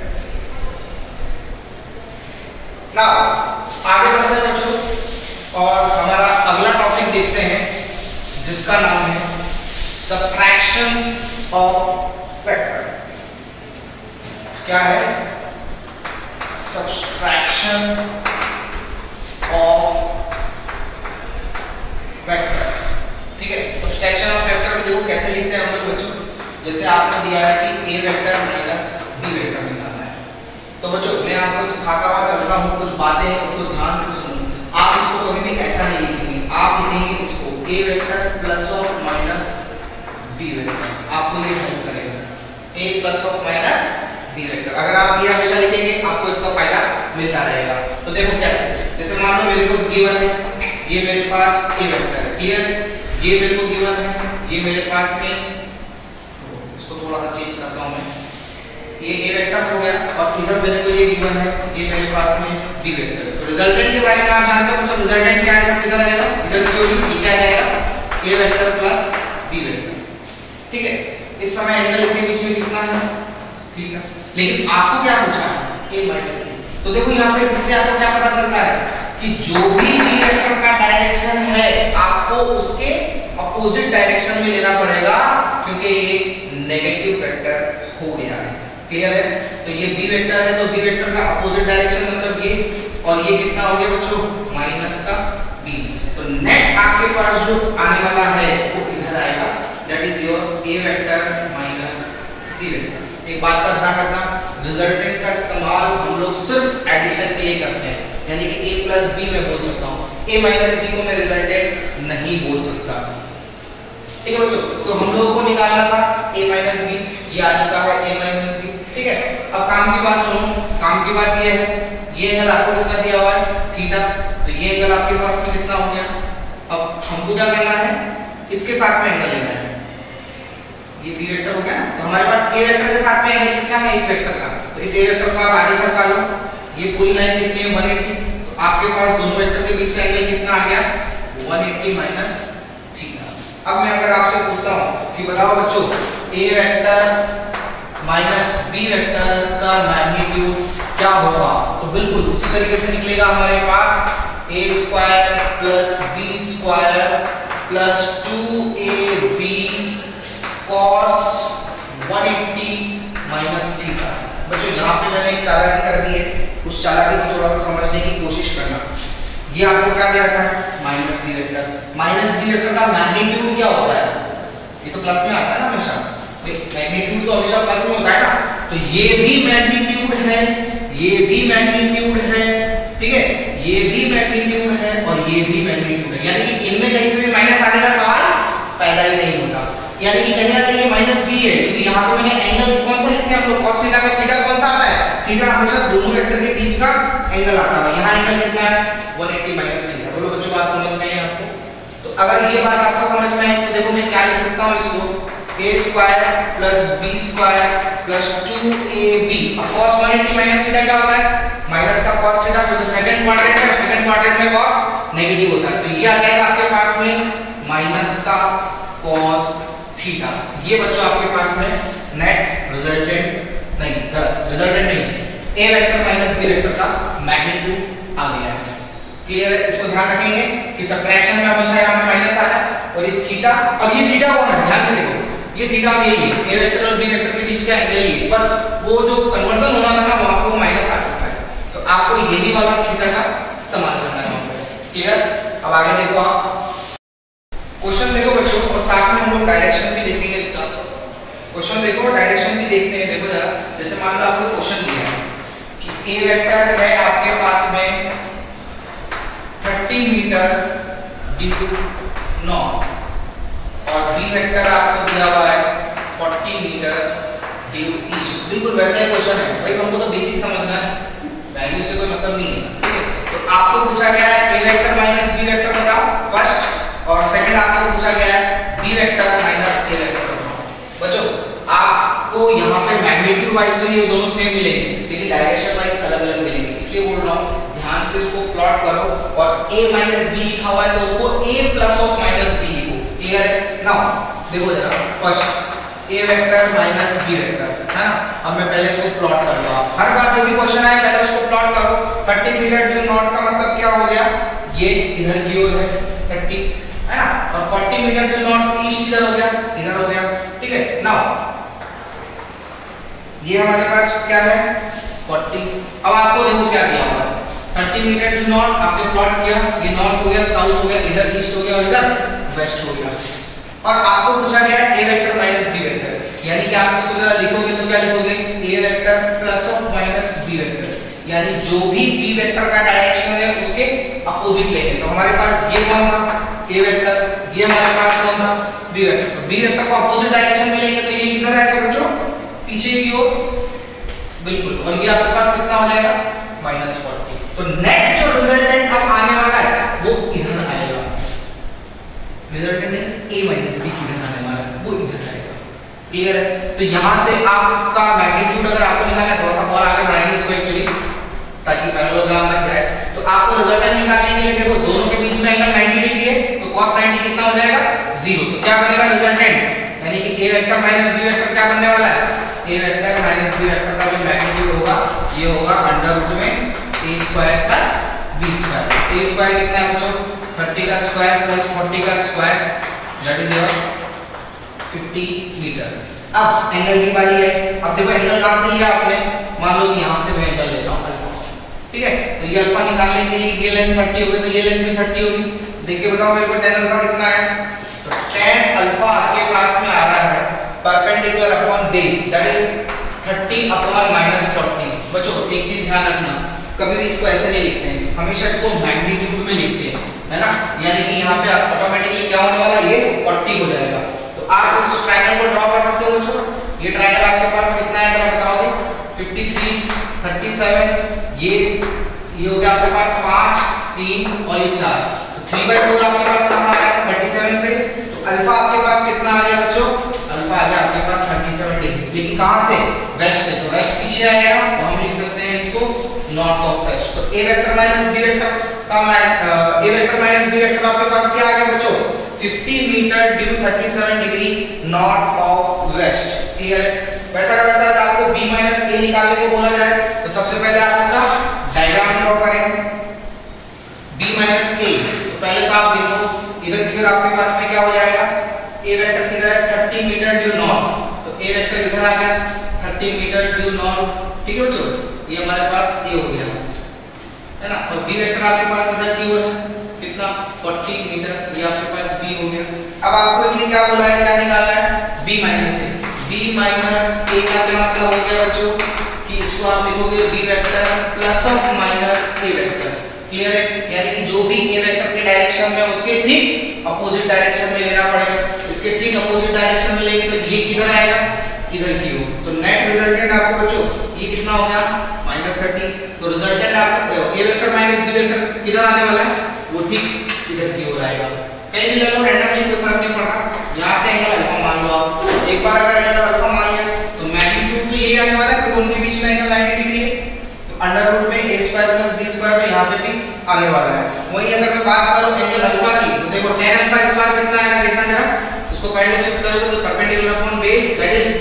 ना। आगे बढ़ते हैं बच्चों और हमारा अगला टॉपिक देखते हैं जिसका नाम है सबट्रैक्शन ऑफ वेक्टर। क्या है सबट्रैक्शन ऑफ वेक्टर। ठीक है। सबट्रैक्शन ऑफ वेक्टर में देखो कैसे लिखते हैं हम लोग बच्चों, जैसे आपने दिया है कि a vector minus b vector निकालना है। तो बच्चों मैं आपको सिखाता हुआ चलता हूँ, कुछ बातें हैं उसको ध्यान से सुनो। आप इसको कभी भी ऐसा नहीं लिखेंगे, आप लिखेंगे इसको a vector plus of minus b vector. आपको ये हेल्प करेगा a plus of minus b vector. अगर आप ये हमेशा लिखेंगे आपको इसका फायदा मिलता रहेगा। तो देखो कैसे, जैसे मान लो मेरे को गिवन है ये मेरे पास a वेक्टर है। क्लियर। ये मेरे को गिवन है, ये मेरे पास में, इसको थोड़ा सा चेंज करता हूं मैं, ये a वेक्टर हो गया और इधर मेरे को ये गिवन है, ये मेरे पास में b वेक्टर। तो रिजल्टेंट के बारे में आप जानते हो बच्चों, रिजल्टेंट क्या आएगा, किधर आएगा, इधर क्यों नहीं, ये क्या जाएगा a vector plus b vector. ठीक है। इस समय एंगल के बीच में कितना है थीटा, लेकिन आपको क्या पूछा है a माइनस b। तो देखो यहाँ पे इससे आपको क्या पता चलता है कि जो भी b वेक्टर का डायरेक्शन है आपको उसके अपोजिट डायरेक्शन में लेना पड़ेगा, क्योंकि ये नेगेटिव वेक्टर हो गया है। क्लियर है। तो ये b वेक्टर है तो b वेक्टर का अपोजिट डायरेक्शन मतलब ये, और ये कितना हो गया बच्चों माइनस का b। तो नेट आपके पास जो आने वाला है वो इधर आएगा, that is your a vector minus b vector. एक बात का ध्यान रखना, रिजल्टेंट का इस्तेमाल हम लोग सिर्फ एडिशन के लिए करते हैं, यानी कि a प्लस b में बोल सकता हूँ, a माइनस b को मैं रिजल्टेंट नहीं बोल सकता। ठीक है बच्चों। तो हम लोगों को निकालना था a माइनस b, ये आ चुका है a माइनस b। ठीक है। अब काम की बात सुनो, काम की बात ये है, ये एंगल आपको कितना दिया हुआ है थीटा, तो ये एंगल आपके पास में कितना हो गया। अब हमको क्या करना है, इसके साथ में एंगल लेना है, ये b वेक्टर हो गया। तो हमारे पास a वेक्टर के साथ में एंगल कितना है इस वेक्टर का, तो इस a वेक्टर को आप आगे सरका लो, ये पूरी लाइन कितनी है 180। तो आपके पास दोनों वेक्टर के बीच का एंगल कितना आ गया 180 माइनस थीटा। अब मैं अगर आपसे पूछता हूं कि बताओ बच्चों a vector minus b vector का मैग्नीट्यूड क्या होगा, तो बिल्कुल उसी तरीके से निकलेगा हमारे पास a square plus b square plus 2ab cos 180 minus theta. बच्चों यहाँ पे मैंने एक चालाकी कर दी है, उस चालाकी को थोड़ा सा समझने की कोशिश करना। ये आपको क्या दिया था minus b vector. Minus b vector का मैग्नीट्यूड क्या होता है, ये तो प्लस में आता है ना हमेशा, मैग्नीट्यूड तो हमेशा प्लस में होता है ना। तो ये भी मैग्नीट्यूड है, ये भी मैग्नीट्यूड है, ठीक है, ये भी मैग्नीट्यूड है और ये भी मैग्नीट्यूड है, यानी कि इनमें कहीं पे माइनस आने का सवाल पैदा ही नहीं होता, यानी कि कहीं ना कहीं माइनस b है, क्योंकि यहाँ पे मैंने एंगल कौन सा लिखते हैं हम लोग cos थीटा में, थीटा कौन सा आता है, थीटा हमेशा दोनों वेक्टर के बीच का एंगल आता है। यहाँ एंगल कितना है 180 माइनस थीटा। बोलो बच्चों बात समझ में आई आपको। तो अगर ये बात आपको समझ में आई तो देखो मैं क्या लिख सकता हूँ इसको, a square plus b square plus 2ab। अब cos 180 माइनस थीटा क्या होता है माइनस का cos थीटा, जो सेकंड क्वाड्रेंट है, सेकंड क्वाड्रेंट में cos नेगेटिव होता है, तो ये आ जाएगा आपके पास में माइनस का cos थीटा। ये बच्चों आपके पास में नेट रिजल्टेंट नहीं, रिजल्टेंट नहीं, a vector minus b vector का मैग्नीट्यूड आ गया है। क्लियर है। इसको ध्यान रखेंगे कि सबट्रैक्शन में हमेशा यहाँ पे माइनस आ रहा है और ये थीटा, अब ये थीटा कौन है ध्यान से देखो, ये थीटा अब यही है, a वेक्टर और b वेक्टर के बीच का एंगल ये, बस वो जो कन्वर्जन होना था ना वहां पे वो माइनस आ चुका है, तो आपको यही वाला थीटा का इस्तेमाल करना है। क्लियर। अब आगे देखो आप क्वेश्चन देखो बच्चों, और साथ में हम लोग डायरेक्शन भी देखेंगे इसका। क्वेश्चन देखो, डायरेक्शन भी देखते हैं। देखो जरा, जैसे मान लो आपको क्वेश्चन दिया है कि a वेक्टर है आपके पास में 30 मीटर ड्यू नॉट और b वेक्टर आपको दिया हुआ है 40 मीटर ड्यू ईस्ट। बिल्कुल वैसा ही क्वेश्चन है भाई, हमको तो बेसिक समझना है, वैल्यू से कोई मतलब नहीं है, ठीक है। तो आपको पूछा गया है a vector minus b vector बताओ फर्स्ट, और सेकंड आपको पूछा गया है b vector minus a vector बताओ। बच्चों आपको यहाँ पे मैग्नीट्यूड वाइज तो ये दोनों सेम मिलेंगे, लेकिन डायरेक्शन वाइज अलग अलग मिलेंगे, इसलिए बोल रहा हूँ ध्यान से इसको प्लॉट करो। और a माइनस b लिखा हुआ है तो उसको a plus of minus b लिखो, क्लियर है। नाउ देखो जरा first a vector minus b vector है ना। अब मैं पहले इसको प्लॉट कर लूंगा, हर बार जब भी क्वेश्चन आए पहले उसको प्लॉट करो। 30 मीटर ड्यू नॉट का मतलब क्या हो गया, ये इधर की ओर है 30 है ना, और 40 मीटर ड्यू नॉट ईस्ट इधर हो गया, इधर हो गया, ठीक है। नाउ ये हमारे पास क्या है 40। अब आपको देखो क्या दिया हुआ है, 30 मीटर ड्यू नॉट आपने प्लॉट किया, ये नॉर्थ हो गया, साउथ हो गया, इधर ईस्ट हो गया और इधर वेस्ट हो गया। और आपको पूछा गया a vector minus b vector, यानी कि आप इसको जरा लिखोगे तो क्या लिखोगे, a vector plus of minus b vector, यानी जो भी b वेक्टर का डायरेक्शन है उसके अपोजिट लेंगे। तो हमारे पास ये कौन था a वेक्टर, ये हमारे पास कौन था b वेक्टर। तो b वेक्टर को अपोजिट डायरेक्शन में लेंगे तो ये किधर आएगा बच्चों, पीछे की ओर, बिल्कुल। और ये आपके पास कितना हो जाएगा -40। तो नेट जो रिजल्टेंट अब आने वाला है वो इधर आएगा, रिजल्टेंट a माइनस b किधर आने वाला है वो इधर आएगा, क्लियर है। तो यहां से आपका मैग्नीट्यूड अगर आपको निकालना है, थोड़ा सा और आगे बढ़ाएंगे इसको एक्चुअली ताकि पैरेललोग्राम बन जाए। तो आपको रिजल्टेंट निकालने के लिए देखो दोनों के बीच में एंगल 90 डिग्री है, तो cos 90 कितना हो जाएगा 0। तो क्या बनेगा रिजल्टेंट, यानी कि a vector minus b vector क्या बनने वाला है, a vector minus b vector का जो मैग्नीट्यूड होगा ये होगा अंडर रूट में a square plus b square. a square कितना है बच्चों 30 का स्क्वायर प्लस 40 का square, that is your 50 metre. अब एंगल की बारी है। अब देखो एंगल कहां से लिया आपने, मान लो कि यहां से मैं एंगल लेता हूं अल्फा, ठीक है। तो ये अल्फा निकालने के लिए ये लेंथ 30 होगी, तो ये लेंथ भी 30 होगी। देखिए बताओ मेरे को tan अल्फा कितना है, तो tan अल्फा आपके पास में आ रहा है perpendicular upon base, that is 30 upon -40। बच्चों एक चीज ध्यान रखना, कभी भी इसको ऐसे नहीं लिखते हैं, हमेशा इसको मैग्नीट्यूड में लिखते हैं, है ना। यानी कि यहाँ पे ऑटोमेटिकली क्या होने वाला है, ये 40 हो जाएगा। तो आप इस ट्रायंगल को ड्रॉ कर सकते हो बच्चों। ये ट्रायंगल आपके पास कितना है अगर बताओगे, 53, 37, ये हो गया आपके पास 5, 3 और ये 4, तो 3/4 आपके पास कहाँ आया 37 पे। तो अल्फा आपके पास कितना आ गया बच्चों, अल्फा आ गया आपके पास 37 डिग्री, लेकिन कहाँ से, वेस्ट से। तो वेस्ट पीछे आएगा, तो हम लिख सकते हैं इसको नॉर्थ ऑफ वेस्ट। तो a vector minus b vector का a vector minus b vector आपके पास क्या आ गया बच्चों, 50 metre due 37 degree north of west, clear है। वैसा का वैसा अगर आपको b माइनस a निकालने को बोला जाए तो सबसे पहले आप इसका डायग्राम ड्रॉ करें, b माइनस a। तो पहले तो आप देखो इधर की ओर आपके पास में क्या हो जाएगा, a वेक्टर किधर है 30 मीटर ड्यू नॉर्थ, तो a वेक्टर इधर आ गया 30 मीटर ड्यू नॉर्थ, ठीक है बच्चों। ये हमारे पास a हो गया, है ना। और b वेक्टर आपके पास इधर की ओर है कितना 40 मीटर, ये आपके पास b हो गया। अब आपको इसलिए क्या बोला है, क्या निकालना है, b minus a। b minus a का क्या मतलब हो गया बच्चों, कि इसको आप लिखोगे b vector plus of minus a vector, clear है। यानी कि जो भी a वेक्टर के डायरेक्शन में उसके ठीक अपोजिट डायरेक्शन में लेना पड़ेगा। इसके ठीक अपोजिट डायरेक्शन में लेंगे तो ये किधर आएगा, इधर की ओर। तो नेट रिजल्टेंट आपको बच्चों ये कितना हो गया -30। तो रिजल्टेंट आपका a vector minus b vector किधर आने वाला है, वो ठीक इधर की ओर आएगा। कहीं भी ले लो रैंडमली, कोई फर्क नहीं पड़ रहा। यहां से एंगल अल्फा मान लो आप, एक बार अगर एंगल अल्फा मान लिया तो मैग्नीट्यूड तो यही आने वाला है, क्योंकि उनके बीच में एंगल 90 डिग्री है। तो अंडर रूट में a square plus b square तो यहां पे भी आने वाला है। वही अगर मैं बात करूं एंगल अल्फा की, तो देखो tan अल्फा स्क्वायर कितना आएगा, देखना जरा उसको पहले शिफ्ट करोगे तो perpendicular upon base, that is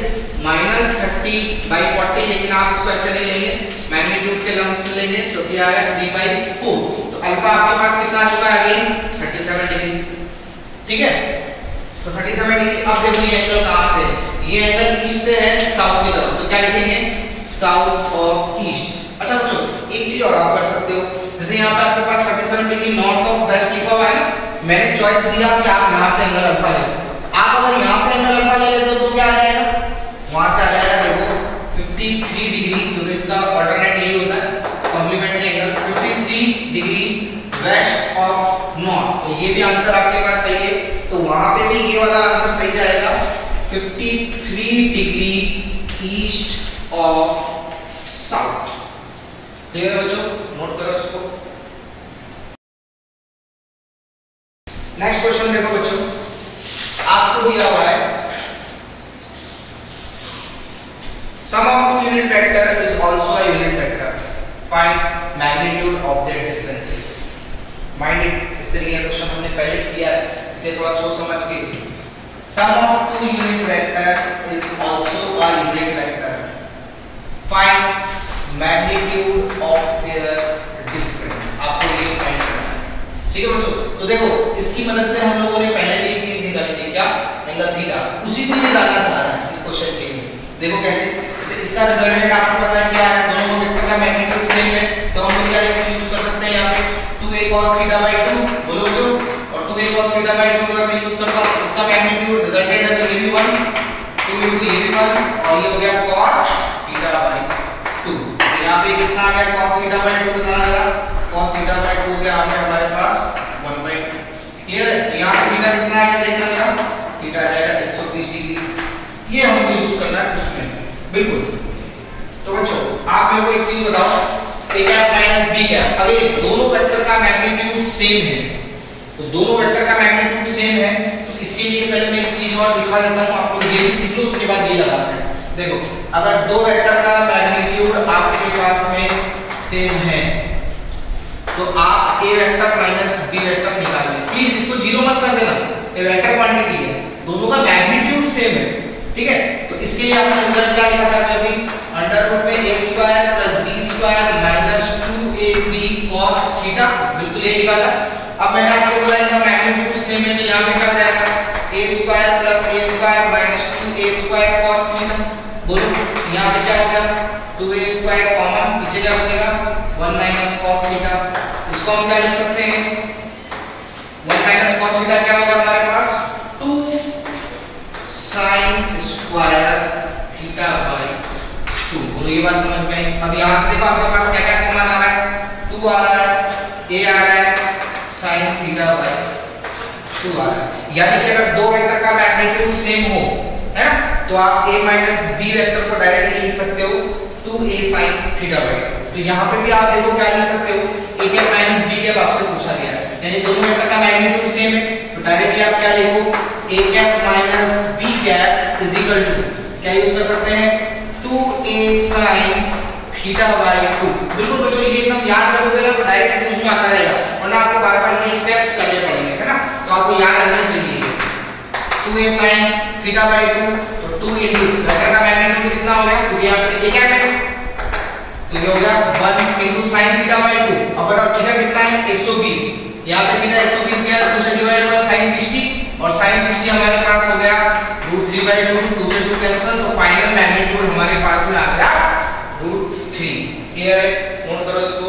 -30/40, लेकिन आप इसको ऐसे नहीं लेंगे, मैग्नीट्यूड के लंब से लेंगे, तो क्या आएगा 3/4। तो अल्फा आपके पास कितना आ चुका है अगेन 37 डिग्री, ठीक है। तो 37 डिग्री। अब देखो ये एंगल कहां से, ये एंगल ईस्ट से है साउथ की तरफ, तो क्या लिखेंगे साउथ ऑफ ईस्ट। अच्छा बच्चों एक चीज और आप कर सकते हो, जैसे यहाँ पे आपके पास 37 डिग्री नॉर्थ ऑफ वेस्ट लिखा हुआ है ना, मैंने चॉइस दिया कि आप यहाँ से एंगल अल्फा ले। आप अगर यहाँ से एंगल अल्फा ले लेते हो तो क्या आ जाएगा, वहां से आ जाएगा देखो 53 डिग्री, क्योंकि इसका ऑल्टरनेट यही होता है complementary angle, 53 degree west of north. तो ये भी आंसर आपके पास सही है, तो वहां पे भी ये वाला आंसर सही जाएगा 53 degree east of south. Clear बच्चों, नोट करो इसको। नेक्स्ट क्वेश्चन देखो बच्चों, आपको दिया हुआ है sum of two unit vector is also a unit vector, find magnitude of their differences। Mind it, इस तरीके का क्वेश्चन हमने पहले किया है, इसलिए थोड़ा सोच समझ के। sum of two unit vector is also a unit vector, find magnitude of their difference। आपको ये फाइंड करना है, ठीक है बच्चों। तो देखो इसकी मदद से हम लोगों ने पहले भी एक चीज निकाली थी, क्या? Angle theta. उसी को ये जानना चाह रहा है इस क्वेश्चन के लिए। देखो कैसे, जैसे इसका रिजल्टेंट आपको पता है क्या है, दोनों वेक्टर का मैग्नीट्यूड सेम है, तो हम लोग क्या इसे यूज कर सकते हैं यहाँ पे 2a cos थीटा बाय 2, बोलो बच्चों। और 2a cos थीटा बाय 2 अगर मैं यूज करता हूं, इसका मैग्नीट्यूड रिजल्टेंट है तो ये भी 1, 2 into ये भी 1, और ये हो गया cos थीटा बाय 2। तो यहाँ पे कितना आ गया cos थीटा बाय 2 बताना जरा। cos थीटा बाय 2 हो गया हमारे पास 1/2। क्लियर है? तो यहाँ पे थीटा कितना आएगा देखना जरा, थीटा आ जाएगा 130 डिग्री। ये हमको यूज करना है उसमें, बिल्कुल। तो बच्चों आप मेरे को एक चीज बताओ, a cap minus b cap, अगर दोनों वेक्टर का मैग्नीट्यूड सेम है, तो दोनों वेक्टर का मैग्नीट्यूड सेम है, तो इसके लिए पहले मैं एक चीज और दिखा देता हूं, आप लोग ये भी सीख लो, उसके बाद ये लगाते हैं। देखो अगर दो वेक्टर का मैग्नीट्यूड आपके पास में सेम है, तो आप a vector minus b vector निकालें। प्लीज इसको जीरो मत कर देना, ये वेक्टर क्वांटिटी है, दोनों का मैग्नीट्यूड सेम है, ठीक है। तो इसके लिए आपने रिजल्ट क्या लिखा था अभी, अंडर रूट में a square plus b square minus 2ab cos theta, बिल्कुल ये लिखा था। अब मैंने आपको बोला इनका मैग्नीट्यूड सेम है, तो यहां पे क्या हो जाएगा, a square plus a square minus 2a square cos theta. बोलो यहां पे क्या हो गया, 2a स्क्वायर कॉमन, पीछे क्या बचेगा 1 माइनस cos थीटा। इसको हम क्या लिख सकते हैं, 1 माइनस cos थीटा क्या होगा हमारे पास 2 sin स्क्वायर थीटा बाय 2। बोलो ये बात समझ में आई? अब यहां से देखो आपके पास क्या क्या कॉमन आ रहा है, 2 आ रहा है, a आ रहा है, sin थीटा बाय 2 आ रहा है। यानी कि अगर दो वेक्टर का मैग्नीट्यूड सेम हो, है ना, तो आप a माइनस b वेक्टर को डायरेक्टली लिख सकते हो 2a sin थीटा बाय 2। तो यहां पे भी आप देखो क्या लिख सकते हो, a cap minus b cap आपसे पूछा गया है, यानी दोनों वेक्टर का मैग्नीट्यूड सेम है, तो डायरेक्टली आप क्या लिखो, a cap minus b cap is equal to क्या यूज कर सकते हैं, 2a sin थीटा बाय 2। बिल्कुल बच्चों ये एकदम याद रखोगे ना तो डायरेक्ट यूज में आता रहेगा, वरना आपको बार-बार ये स्टेप्स करने पड़ेंगे, है ना। तो आपको याद रखना चाहिए 2a sin थीटा बाय 2, तो 2 इनटू वेक्टर का मैग्नीट्यूड कितना हो गया, क्योंकि यहां पे a कैप है, तो ये हो गया 1 इनटू sin थीटा बाय 2। अब बताओ थीटा कितना है 120, यहां पे थीटा 120 गया, 2 से डिवाइड हुआ sin 60, और sin 60 हमारे पास हो गया √3/2, 2 से 2 कैंसिल, तो फाइनल मैग्नीट्यूड हमारे पास में आ गया √3। क्लियर है? नोट करो इसको।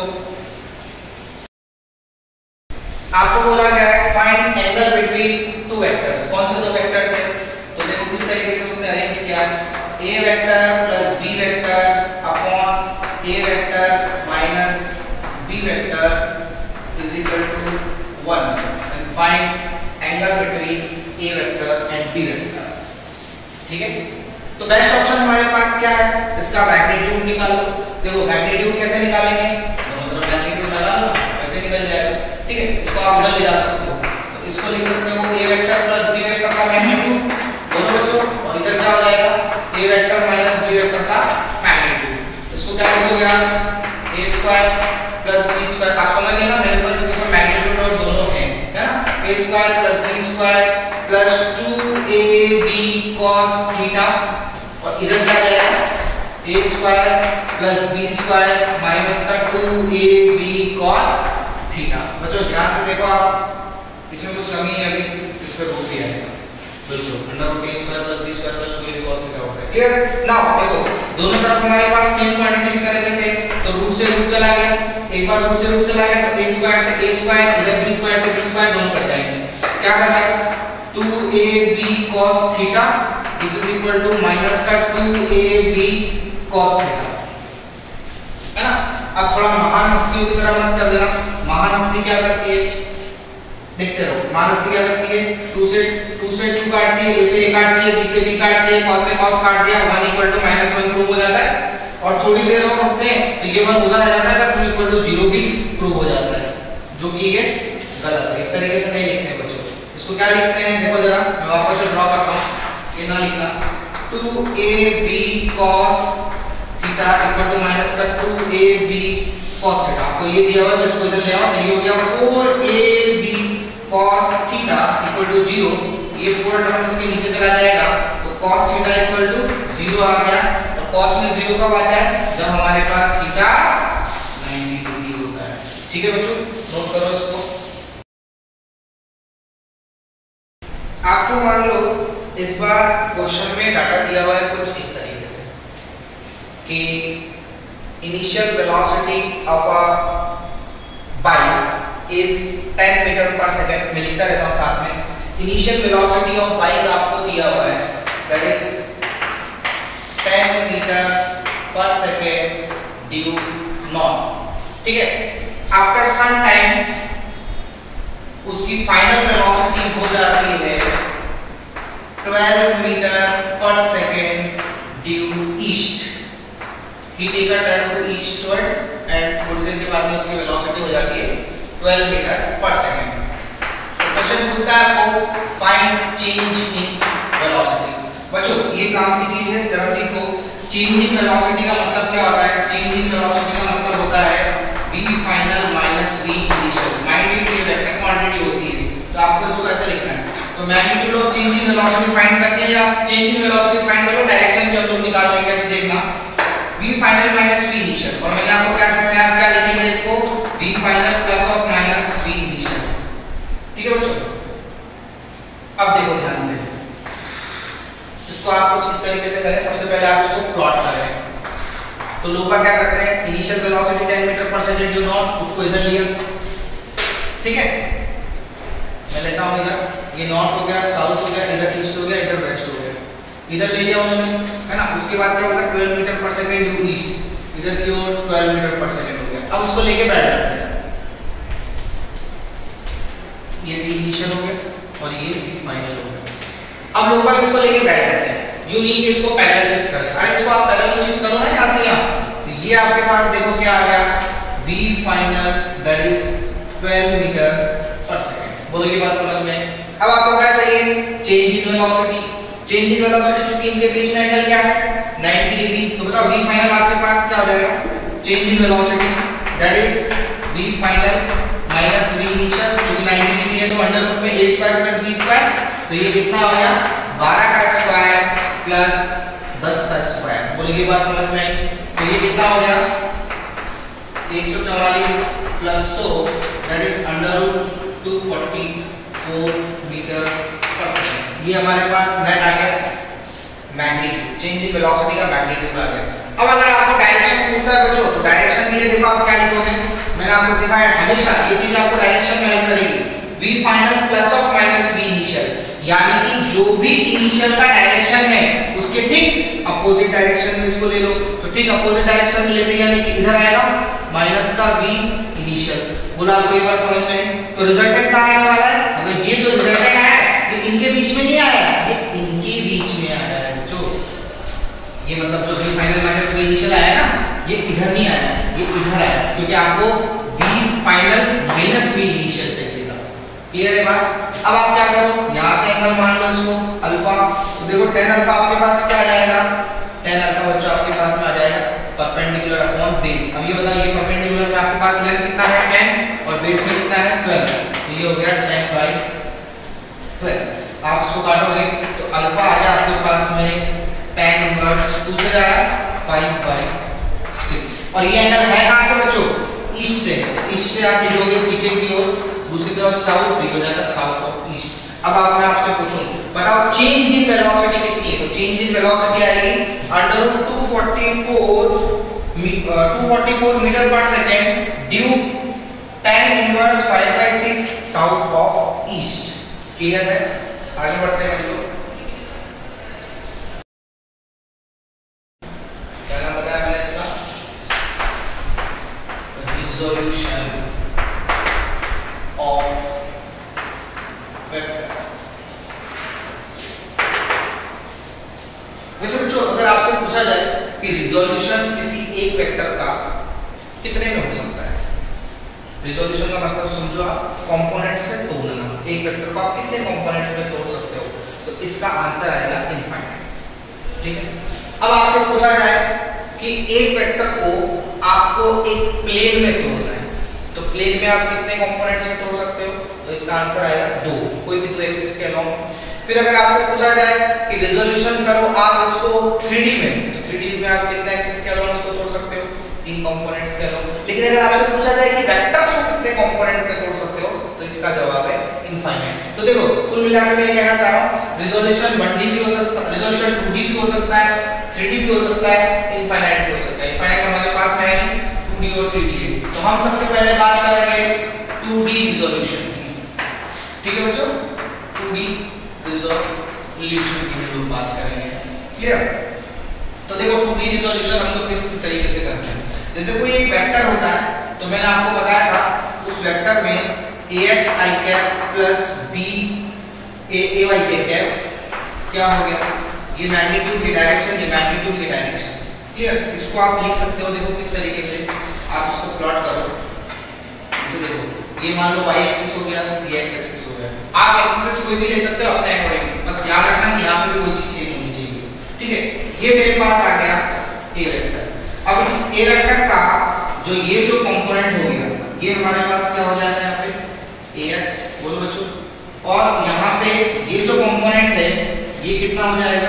आपको बोला गया है find angle between two vectors. कौन से दो वेक्टर्स है, तो देखो किस तरीके से उसने अरेंज किया है, a vector plus b vector upon a vector minus b vector is equal to 1 and find angle between a vector and b vector. ठीक है, तो बेस्ट ऑप्शन हमारे पास क्या है, इसका मैग्नीट्यूड निकालो। देखो मैग्नीट्यूड कैसे निकालेंगे, दोनों तरफ मैग्नीट्यूड लगा लो, कैसे निकल जाएगा। ठीक है, इसको आप इधर ले जा सकते हो, तो इसको लिख सकते हो a vector plus b vector का मैग्नीट्यूड, दोनों बच्चों, और इधर क्या हो जाएगा a vector minus b vector का मैग्नीट्यूड। इसको क्या लिखोगे आप, a square plus b square. आप समझ गए ना, मेरे पास इसके ऊपर मैग्नीट्यूड और दोनों है ना, a square plus b square plus 2ab cos theta, और इधर क्या जाएगा a square plus b square minus का 2ab cos थीटा। बच्चों ध्यान से देखो, आप इसमें कुछ कमी है अभी, इस पे रूट दिया है, बिल्कुल under root a square plus b square plus 2ab cos theta होता है। क्लियर? नाउ देखो दोनों तरफ हमारे पास सेम क्वांटिटी की तरीके से, तो रूट से रूट चला गया, एक बार रूट से रूट चला गया तो a स्क्वायर से a स्क्वायर, इधर b स्क्वायर से b स्क्वायर दोनों कट जाएंगे। क्या बचा 2ab cos theta, this is equal to minus का 2ab cos थीटा, है ना। अब थोड़ा महान हस्तियों की तरह मत कर देना, महान हस्ती क्या करती है, देखते रहो। माइनस क्या करती है, 2 से 2 काटती है, a से a काटती है, b से b काटती है, cos से cos काट दिया, 1 = -1 प्रूव हो जाता है। और थोड़ी देर और रुकते हैं तो ये 1 उधर आ जाता है, 2 = 0 भी प्रूव हो जाता है, जो कि ये गलत है। इस तरीके से नहीं लिखते हैं बच्चों। इसको क्या लिखते हैं, देखो जरा मैं वापस से ड्रॉ करता हूं, ये ना लिखना 2ab cos थीटा = माइनस का 2ab cos थीटा। आपको ये दिया हुआ है तो इसको इधर ले आओ, तो ये हो गया 4ab cos थीटा = 0। ये पूरा टर्म इसके नीचे चला जाएगा तो cos थीटा = 0 आ गया। और cos में 0 कब आता है, जब हमारे पास थीटा 90 डिग्री होता है। ठीक है बच्चों, नोट करो इसको। आपको मान लो इस बार क्वेश्चन में डाटा दिया हुआ है कुछ इस तरीके से कि initial velocity of a bike is 10 metre per second. मैं लिखता रहता हूं साथ में, इनिशियल वेलोसिटी ऑफ बाइक आपको दिया हुआ है, that is 10 metre per second due north. ठीक है, आफ्टर सम टाइम उसकी फाइनल वेलोसिटी हो जाती है 12 metre per second due east. He take a turn to eastward and थोड़ी देर के बाद में उसकी वेलोसिटी हो जाती है 12 मीटर पर सेकंड। तो क्वेश्चन पूछता है आपको फाइंड चेंज इन वेलोसिटी। बच्चों ये काम की चीज है, जरा सीखो। चेंज इन वेलोसिटी का मतलब क्या होता है, चेंज इन वेलोसिटी का मतलब होता है v final minus v initial. Magnitude ये वेक्टर क्वांटिटी होती है, तो आपको इसको ऐसे लिखना है। तो magnitude of change in velocity find करते हैं, या चेंज इन वेलोसिटी फाइंड करो, डायरेक्शन भी हम लोग निकाल लेंगे, अभी देखना v final minus v initial. और मैंने आपको क्या सिखाया, आप क्या लिखेंगे इसको, v final plus of minus v initial. ठीक है बच्चों, अब देखो ध्यान से, इसको आप कुछ इस तरीके से करें। सबसे पहले आप इसको प्लॉट करें। तो लोग क्या करते हैं, initial velocity 10 metre per second due north, उसको इधर लिया। ठीक है, मैं लेता हूं इधर, ये नॉर्थ हो गया, साउथ हो गया, इधर ईस्ट हो गया, इधर वेस्ट हो गया, इधर ले लिया उन्होंने, है ना। उसके बाद क्या होगा, 12 metre per second due east, इधर की ओर 12 मीटर पर सेकंड हो गया। अब उसको लेके बैठ जाते हैं, ये भी इनिशियल हो गया और ये भी फाइनल हो गया। अब लोग इसको लेके बैठ जाते हैं, यूं नहीं कि इसको पैरेलल शिफ्ट करें। अरे इसको आप पैरेलल शिफ्ट करो ना यहां से यहां, तो ये आपके पास देखो क्या आ गया, v final that is 12 metre per second. बोलो ये बात समझ में। अब आपको क्या चाहिए, change in velocity. Change in velocity चूंकि इनके बीच में एंगल क्या है 90 डिग्री, तो बताओ v फाइनल आपके पास क्या हो जाएगा, change in velocity that is v final minus v initial. चूंकि 90 डिग्री है तो अंडर रूट में a square plus b square, तो ये कितना हो गया 12 का स्क्वायर प्लस 10 का स्क्वायर। बोलिए ये बात समझ में आई। तो ये कितना हो गया 144 plus 100 that is under root 244 metre per second. ये हमारे पास नेट आ गया मैग्नीट्यूड, चेंज इन वेलोसिटी का मैग्नीट्यूड आ गया। अब अगर आपको डायरेक्शन पूछता है बच्चों, तो डायरेक्शन के लिए देखो आप क्या लिखोगे, मैंने आपको सिखाया हमेशा ये चीज आपको डायरेक्शन में हेल्प करेगी, v final plus of minus v initial. यानी कि जो भी इनिशियल का डायरेक्शन है उसके ठीक अपोजिट डायरेक्शन में इसको ले लो। तो ठीक अपोजिट डायरेक्शन में लेते यानी कि इधर आएगा माइनस का v इनिशियल। बोला आपको ये बात समझ में। तो रिजल्टेंट कहां आने वाला है, मतलब ये जो रिजल्टेंट आया ये इनके बीच में नहीं आया, ये इनके बीच में आया है। जो ये मतलब जो v final minus v initial आया ना, ये इधर नहीं आया, ये इधर आया, क्योंकि आपको v final minus v initial चाहिए था। क्लियर है बात। अब आप क्या करो, यहां से एंगल मान लो इसको अल्फा। तो देखो tan अल्फा आपके पास क्या आ जाएगा, tan अल्फा बच्चों आपके पास में आ जाएगा परपेंडिकुलर अपॉन बेस। अब ये बताइए परपेंडिकुलर में आपके पास लेंथ कितना है 10 और बेस में कितना है 12, तो ये हो गया 10/12। आप इसको काटोगे तो अल्फा आ जाए आपके पास में tan इनवर्स 2 से जा रहा है 5/6। और ये एंगल है कहां से बच्चों, ईस्ट से। ईस्ट से आप हिलोगे पीछे की ओर, दूसरी तरफ साउथ, तो हो जाएगा साउथ ऑफ ईस्ट। अब आप मैं आपसे पूछूं बताओ चेंज इन वेलोसिटी कितनी है, तो चेंज इन वेलोसिटी आएगी under root 244 metre per second due tan inverse 5/6 south of east. Clear है, आगे बढ़ते हैं हम लोग। क्या नाम बताया मैंने इसका, रिजोल्यूशन of वैसे बच्चों अगर आपसे पूछा जाए कि रिजोल्यूशन किसी एक वेक्टर का कितने में हो सकता है, रिजोल्यूशन का मतलब समझो आप कंपोनेंट्स में तोड़ना, एक वेक्टर को आप कितने कंपोनेंट्स में तोड़ सकते हो, तो इसका आंसर आएगा इनफाइनाइट। ठीक है, अब आपसे पूछा जाए कि एक वेक्टर को आपको एक प्लेन में तोड़ना है, तो प्लेन में आप कितने कंपोनेंट्स में तोड़ सकते हो, तो इसका आंसर आएगा 2, कोई भी 2 एक्सिस के अलोंग। फिर अगर आपसे पूछा जाए कि रिजोल्यूशन करो आप इसको 3D में, तो 3D में आप कितने एक्सिस के अलोंग इसको तोड़ सकते हो, 3 कंपोनेंट्स के अलोंग। लेकिन अगर आपसे पूछा जाए कि वेक्टर्स को कितने कंपोनेंट में तोड़ सकते हो, तो इसका जवाब है इनफाइनाइट। तो देखो कुल मिलाकर मैं ये कहना चाह रहा हूं, रिजोल्यूशन 1D भी हो सकता है, रिजोल्यूशन 2D भी हो सकता है, 3D भी हो सकता है, इनफाइनाइट भी हो सकता है। इनफाइनाइट हमारे पास में है नहीं, 2D और 3D है। तो हम सबसे पहले बात करेंगे 2D रिजोल्यूशन की। ठीक है बच्चों, 2D रिजोल्यूशन की हम लोग बात करेंगे। क्लियर? तो देखो 2D रिजोल्यूशन हम लोग किस तरीके से करते हैं, जैसे कोई एक वेक्टर होता है, तो मैंने आपको बताया था उस वेक्टर में ax i cap plus b a y j cap क्या हो गया, ये मैग्नीट्यूड की डायरेक्शन, ये मैग्नीट्यूड की डायरेक्शन। क्लियर? इसको आप लिख सकते हो, देखो किस तरीके से आप इसको प्लॉट करो। इसे देखो, ये मान लो y एक्सिस हो गया, ये x एक्सिस हो गया। आप एक्सिस कोई भी ले सकते हो अपने अकॉर्डिंग, बस याद रखना कि यहां पे भी कोई चीज सेम होनी चाहिए। ठीक है, ये मेरे पास आ गया a वेक्टर। अब इस a वेक्टर का जो ये जो कंपोनेंट हो गया, ये हमारे पास क्या हो जाएगा यहाँ पे ax, बोलो बच्चों, और यहाँ पे ये जो कंपोनेंट है ये कितना हो जाएगा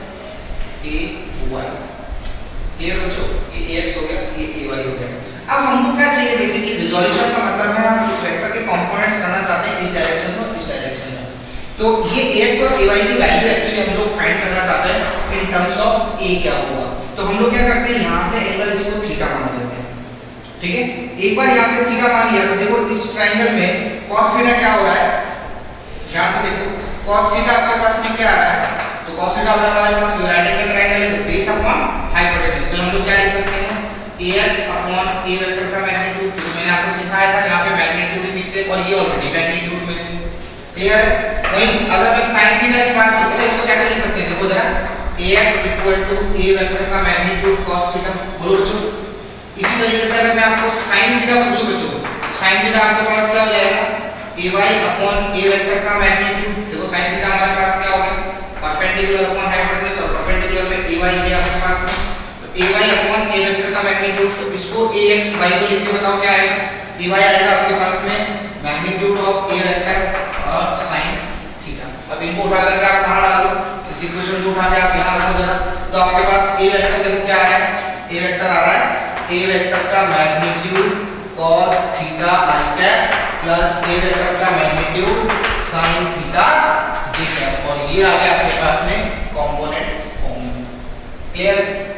ay। क्लियर बच्चों, ये ax हो गया, ये ay हो गया। अब हमको क्या चाहिए, बेसिकली रिजोल्यूशन का मतलब है हम इस वेक्टर के कंपोनेंट्स करना चाहते हैं इस डायरेक्शन में, इस डायरेक्शन में। तो ये ax और ay की वैल्यू एक्चुअली हम लोग फाइंड करना चाहते हैं इन टर्म्स ऑफ a क्या होगा। तो हम लोग क्या करते हैं, यहाँ से एंगल इसको थीटा मान लेते हैं। ठीक है, एक बार यहाँ से थीटा मान लिया तो देखो इस ट्रायंगल में cos थीटा क्या हो रहा है, ध्यान से देखो cos थीटा आपके पास में क्या आ रहा है, तो cos थीटा अगर हमारे पास राइट एंगल ट्रायंगल है तो बेस अपॉन हाइपोटेन्यूज, तो हम लोग क्या लिख सकते हैं ax अपॉन a वेक्टर का मैग्नीट्यूड। तो मैंने आपको सिखाया था यहाँ पे मैग्नीट्यूड ही लिखते और ये ऑलरेडी मैग्नीट्यूड में। क्लियर? वहीं अगर मैं sin थीटा की बात करूं तो इसको कैसे लिख सकते हैं, देखो जरा ax equal to a vector का मैग्नीट्यूड cos थीटा। बोलो बच्चों, इसी तरीके से अगर मैं आपको sin थीटा पूछूं बच्चों, sin थीटा आपके पास क्या हो जाएगा ay अपॉन a वेक्टर का मैग्नीट्यूड। देखो sin थीटा हमारे पास क्या हो गया, परपेंडिकुलर अपॉन हाइपोटेन्यूज, और परपेंडिकुलर में ay है आपके पास में, तो ay अपॉन a वेक्टर का मैग्नीट्यूड। तो इसको ax y को लिख के बताओ क्या आएगा, ay आएगा आपके पास में मैग्नीट्यूड ऑफ a वेक्टर और sin थीटा। अब इनको उठा करके आप कहां डालो, इस इक्वेशन को उठा के आप यहां रखो जरा, तो आपके पास a वेक्टर देखो क्या आ रहा है, a वेक्टर आ रहा है a वेक्टर का magnitude cos theta i cap plus a vector का magnitude sin theta j cap, और ये आ गया आपके पास में कंपोनेंट फॉर्म में। क्लियर?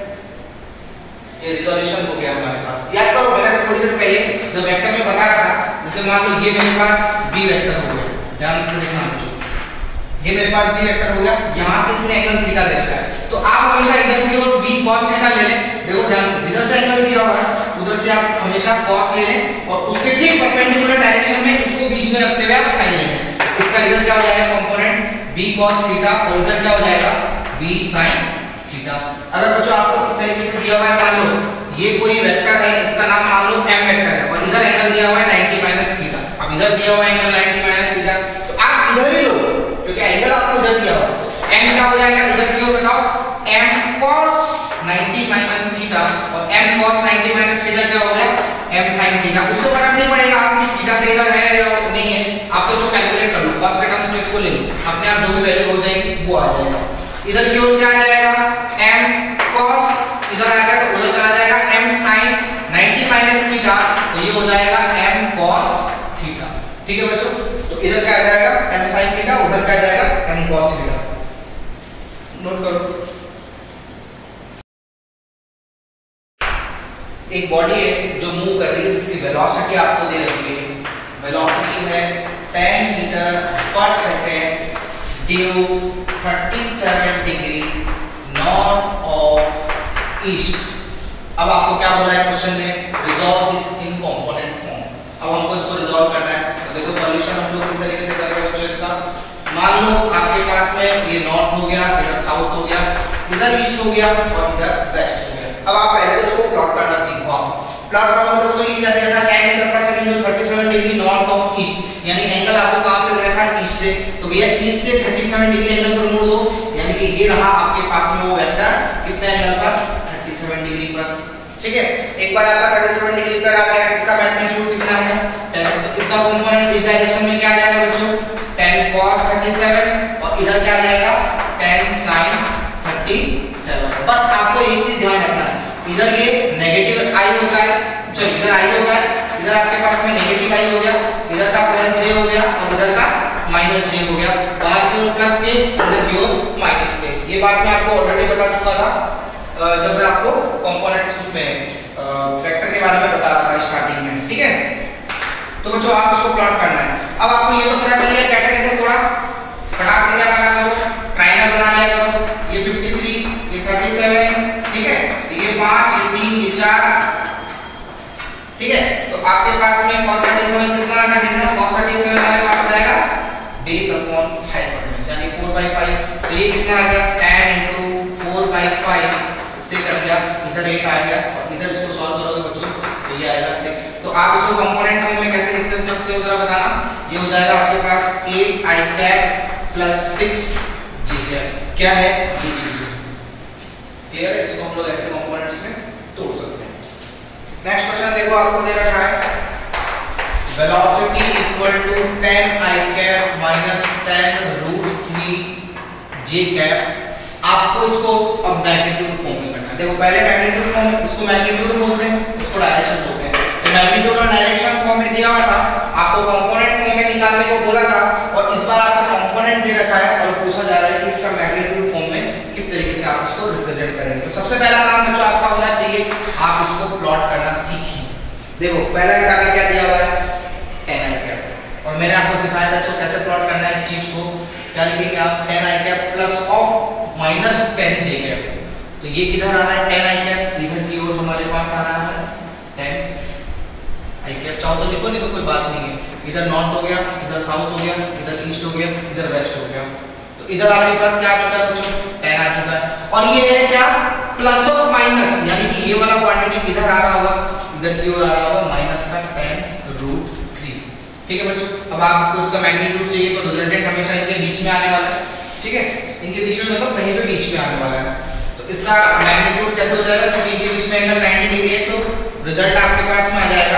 ये रिजोल्यूशन हो गया हमारे पास। याद करो मैंने थोड़ी देर पहले जब वेक्टर में बता रहा था, जैसे मान लो ये मेरे पास b वेक्टर हो गया, ध्यान से देखना बच्चों, ये मेरे पास b वेक्टर हो गया, यहां से इसने एंगल थीटा दे रखा है, तो आप हमेशा इधर की ओर b cos थीटा ले लें। देखो ध्यान से, जिधर से एंगल दिया हुआ है उधर से आप हमेशा cos ले लें, और उसके ठीक परपेंडिकुलर डायरेक्शन में इसको बीच में रखते हुए आप sin ले लें। इसका इधर क्या हो जाएगा कंपोनेंट b cos थीटा, और इधर क्या हो जाएगा b sin थीटा। अगर बच्चों आपको इस तरीके से दिया हुआ है, मान लो ये कोई वेक्टर है, इसका नाम मान लो m वेक्टर है, और इधर एंगल दिया हुआ है 90 माइनस थीटा। अब इधर दिया हुआ है एंगल 90 माइनस थीटा, तो आप इधर ही लो क्योंकि एंगल आपको इधर दिया हुआ है। m क्या हो जाएगा इधर की ओर बताओ, m cos 90 माइनस थीटा, और m cos 90 माइनस थीटा क्या हो गया m sin थीटा। उससे फर्क नहीं पड़ेगा आपकी थीटा से इधर है या नहीं है, आप तो इसको कैलकुलेट कर लो, cos के टर्म्स में इसको ले लो, अपने आप जो भी वैल्यू हो जाएगी वो आ जाएगा। इधर की ओर क्या आ जाएगा m cos, इधर आएगा तो उधर चला जाएगा m sin 90 माइनस थीटा, तो ये हो जाएगा m cos थीटा। ठीक है बच्चों, तो इधर क्या आ जाएगा m sin थीटा, उधर क्या आ जाएगा m cos थीटा। नोट करो, एक बॉडी है जो मूव कर रही है, जिसकी वेलोसिटी आपको दे रखी है, वेलोसिटी है 10 metre per second due 37 degree north of east. अब आपको क्या बोला है क्वेश्चन में, resolve this in component form. अब हमको इसको रिजॉल्व करना है, तो देखो सॉल्यूशन हम लोग किस तरीके से कर रहे हैं बच्चों इसका। मान लो आपके पास में ये नॉर्थ हो गया, इधर साउथ हो गया, इधर ईस्ट हो गया और इधर वेस्ट हो गया। अब आप पहले तो इसको प्लॉट करना सीखो। प्लॉट का मतलब ये क्या दिया था, tan मीटर पर सेकंड जो 37 डिग्री नॉर्थ ऑफ ईस्ट, यानी एंगल आपको कहां से दे रखा है, ईस्ट से। तो भैया ईस्ट से 37 डिग्री एंगल पर मोड़ दो, यानी कि ये रहा आपके पास में वो वेक्टर कितना एंगल पर, 37 डिग्री पर। ठीक है, एक बार आपका 37 डिग्री पर आ गया, इसका मैग्नीट्यूड कितना है 10, तो इसका कंपोनेंट इस डायरेक्शन में क्या जाएगा बच्चों, tan cos 37 और इधर क्या जाएगा tan sin 37। बस आपको एक चीज ध्यान रखना है, इधर ये नेगेटिव आई होता है, चलो इधर आई होगा, इधर आपके पास में नेगेटिव आई हो गया, इधर का प्लस जे हो गया और इधर का माइनस जे हो गया, बाहर की ओर प्लस के इधर की ओर माइनस के। ये बात मैं आपको ऑलरेडी बता चुका था जब मैं आपको कंपोनेंट्स उसमें वेक्टर के बारे में बता रहा था स्टार्टिंग में। ठीक है, तो बच्चों आप इसको प्लॉट करना है। अब आपको ये तो पता चल गया कैसे कैसे थोड़ा फटाक से क्या करना करो, ट्रायंगल बना लिया करो, ये 53 ये 37, ठीक है, ये 5 ये 3 ये 4, ठीक है। तो आपके पास में cos 37 कितना आ गया, कितना cos 37 हमारे पास आ जाएगा बेस अपॉन हाइपोटेन्यूज यानी 4/5। तो ये कितना आ गया tan into 4/5 इससे कर दिया, इधर 8 आ गया और इधर इसको सॉल्व करोगे बच्चों तो ये आएगा 6। तो आप इसको कंपोनेंट फॉर्म में कैसे लिख सकते हो जरा बताना। ये हो जाएगा आपके पास 8i कैप प्लस 6j क्या है ये चीज, क्लियर है। इसको हम लोग ऐसे कंपोनेंट्स में तोड़ सकते हैं। नेक्स्ट क्वेश्चन देखो आपको दे रखा है velocity equal to 10i cap minus 10 root 3j cap. आपको इसको अब मैग्नीट्यूड फॉर्म में करना है। देखो पहले मैग्नीट्यूड फॉर्म, इसको मैग्नीट्यूड बोलते हैं, इसको डायरेक्शन बोलते हैं। तो मैग्नीट्यूड और डायरेक्शन फॉर्म में दिया हुआ था, आपको कंपोनेंट फॉर्म में निकालने को बोला था और इस बार आपको कंपोनेंट दे रखा है और पूछा जा रहा है कि इसका मैग्नीट्यूड फॉर्म में किस तरीके से आप इसको रिप्रेजेंट करेंगे। तो सबसे पहला काम बच्चों आपका होना चाहिए, आप इसको प्लॉट करना सीखिए। देखो पहला ग्राफ क्या दिया हुआ है tan i कैप और मैंने आपको सिखाया था इसको कैसे प्लॉट करना है। इस चीज को क्या लिखेंगे आप tan i cap plus of minus 10j cap. तो ये किधर आ रहा है tan i कैप, इधर की ओर हमारे पास आ रहा है tan i कैप। चाहो तो लिखो, नहीं तो कोई बात नहीं है। इधर नॉर्थ हो गया, इधर साउथ हो गया, इधर ईस्ट हो गया, इधर वेस्ट हो गया। तो इधर आपके पास क्या आ चुका है बच्चों, tan आ चुका है। और ये है क्या प्लस ऑफ माइनस, यानी कि ये वाला क्वांटिटी किधर आ रहा होगा, इधर की ओर आ रहा होगा माइनस का tan रूट 3। ठीक है बच्चों, अब आपको इसका मैग्नीट्यूड चाहिए तो रिजल्टेंट हमेशा इनके बीच में आने वाला है। ठीक है, इनके बीच में मतलब कहीं पे बीच में आने वाला है। तो इसका मैग्नीट्यूड कैसे हो जाएगा, क्योंकि इनके बीच में एंगल 90 डिग्री है, तो रिजल्ट आपके पास में आ जाएगा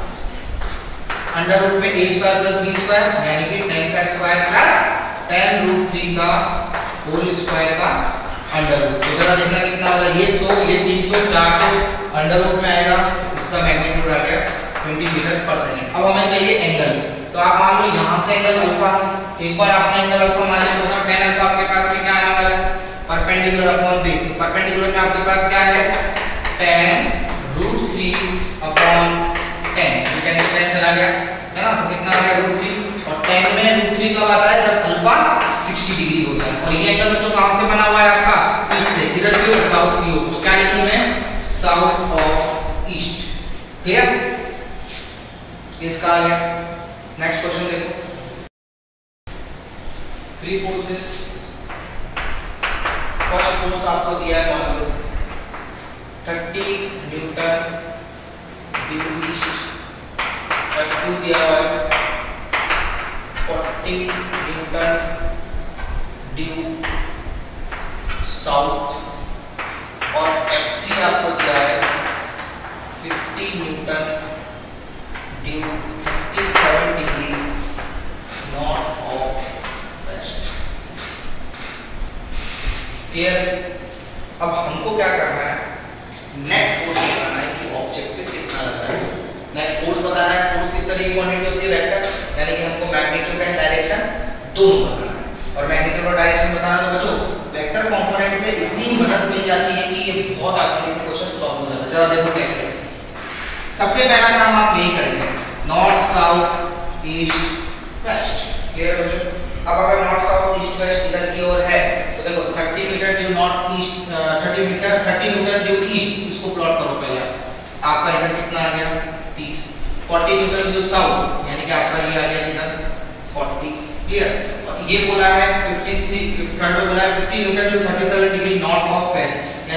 अंडर रूट में a square plus b square यानी कि 10 का स्क्वायर प्लस tan रूट 3 का होल स्क्वायर का अंडर रूट। तो जरा देखना कितना होगा, ये 100 ये 300 400 अंडर रूट में आएगा, इसका मैग्नीट्यूड आ गया 20 मीटर पर सेकंड। अब हमें चाहिए एंगल, तो आप मान लो यहां से एंगल अल्फा, एक बार आपने एंगल अल्फा मान लिया तो tan अल्फा आपके पास में क्या आने वाला है परपेंडिकुलर अपॉन बेस। परपेंडिकुलर में आपके पास क्या है tan रूट 3 अपॉन 10, ये tan चला गया है ना, तो कितना आ गया रूट 3 और tan में रूट 3 कब आता है जब अल्फा 60 डिग्री होता है। और ये एंगल बच्चों कहां से बना हुआ है आपका, ईस्ट से, इधर की ओर साउथ की ओर। तो क्या लिखूं मैं साउथ ऑफ ईस्ट। क्लियर, इसका आ गया। नेक्स्ट क्वेश्चन देखो, फ्री फोर्सेस। फर्स्ट फोर्स आपको दिया है मान लो 30 न्यूटन ड्यू ईस्ट, F2 दिया हुआ है 40 न्यूटन ड्यू साउथ और F3 आपको दिया है 50 newton due 37 degree north of west. Clear. अब हमको क्या करना है, नेट फोर्स बताना है कि ऑब्जेक्ट पे कितना लग रहा है। नेट फोर्स बताना है, फोर्स किस तरह की क्वांटिटी होती है वेक्टर, यानी कि हमको मैग्नीट्यूड एंड डायरेक्शन दोनों बताना है। और मैग्नीट्यूड और डायरेक्शन बताना तो बच्चों वेक्टर कंपोनेंट से इतनी मदद मिल जाती है कि ये बहुत आसानी से क्वेश्चन सॉल्व हो जाता है। जरा देखो कैसे। सबसे पहला काम आप यही करेंगे, north south east west. Clear बच्चों। अब अगर नॉर्थ साउथ ईस्ट वेस्ट इधर की ओर है तो देखो 30 metre due north east 30 metre due east, इसको प्लॉट करो पहले। आपका इधर कितना आ गया 30, 40 मीटर ड्यू साउथ यानी कि आपका ये आ गया इधर 40। क्लियर। और ये बोला है 53 थर्ड में बोला है 50 न्यूटन ड्यू 37 डिग्री नॉर्थ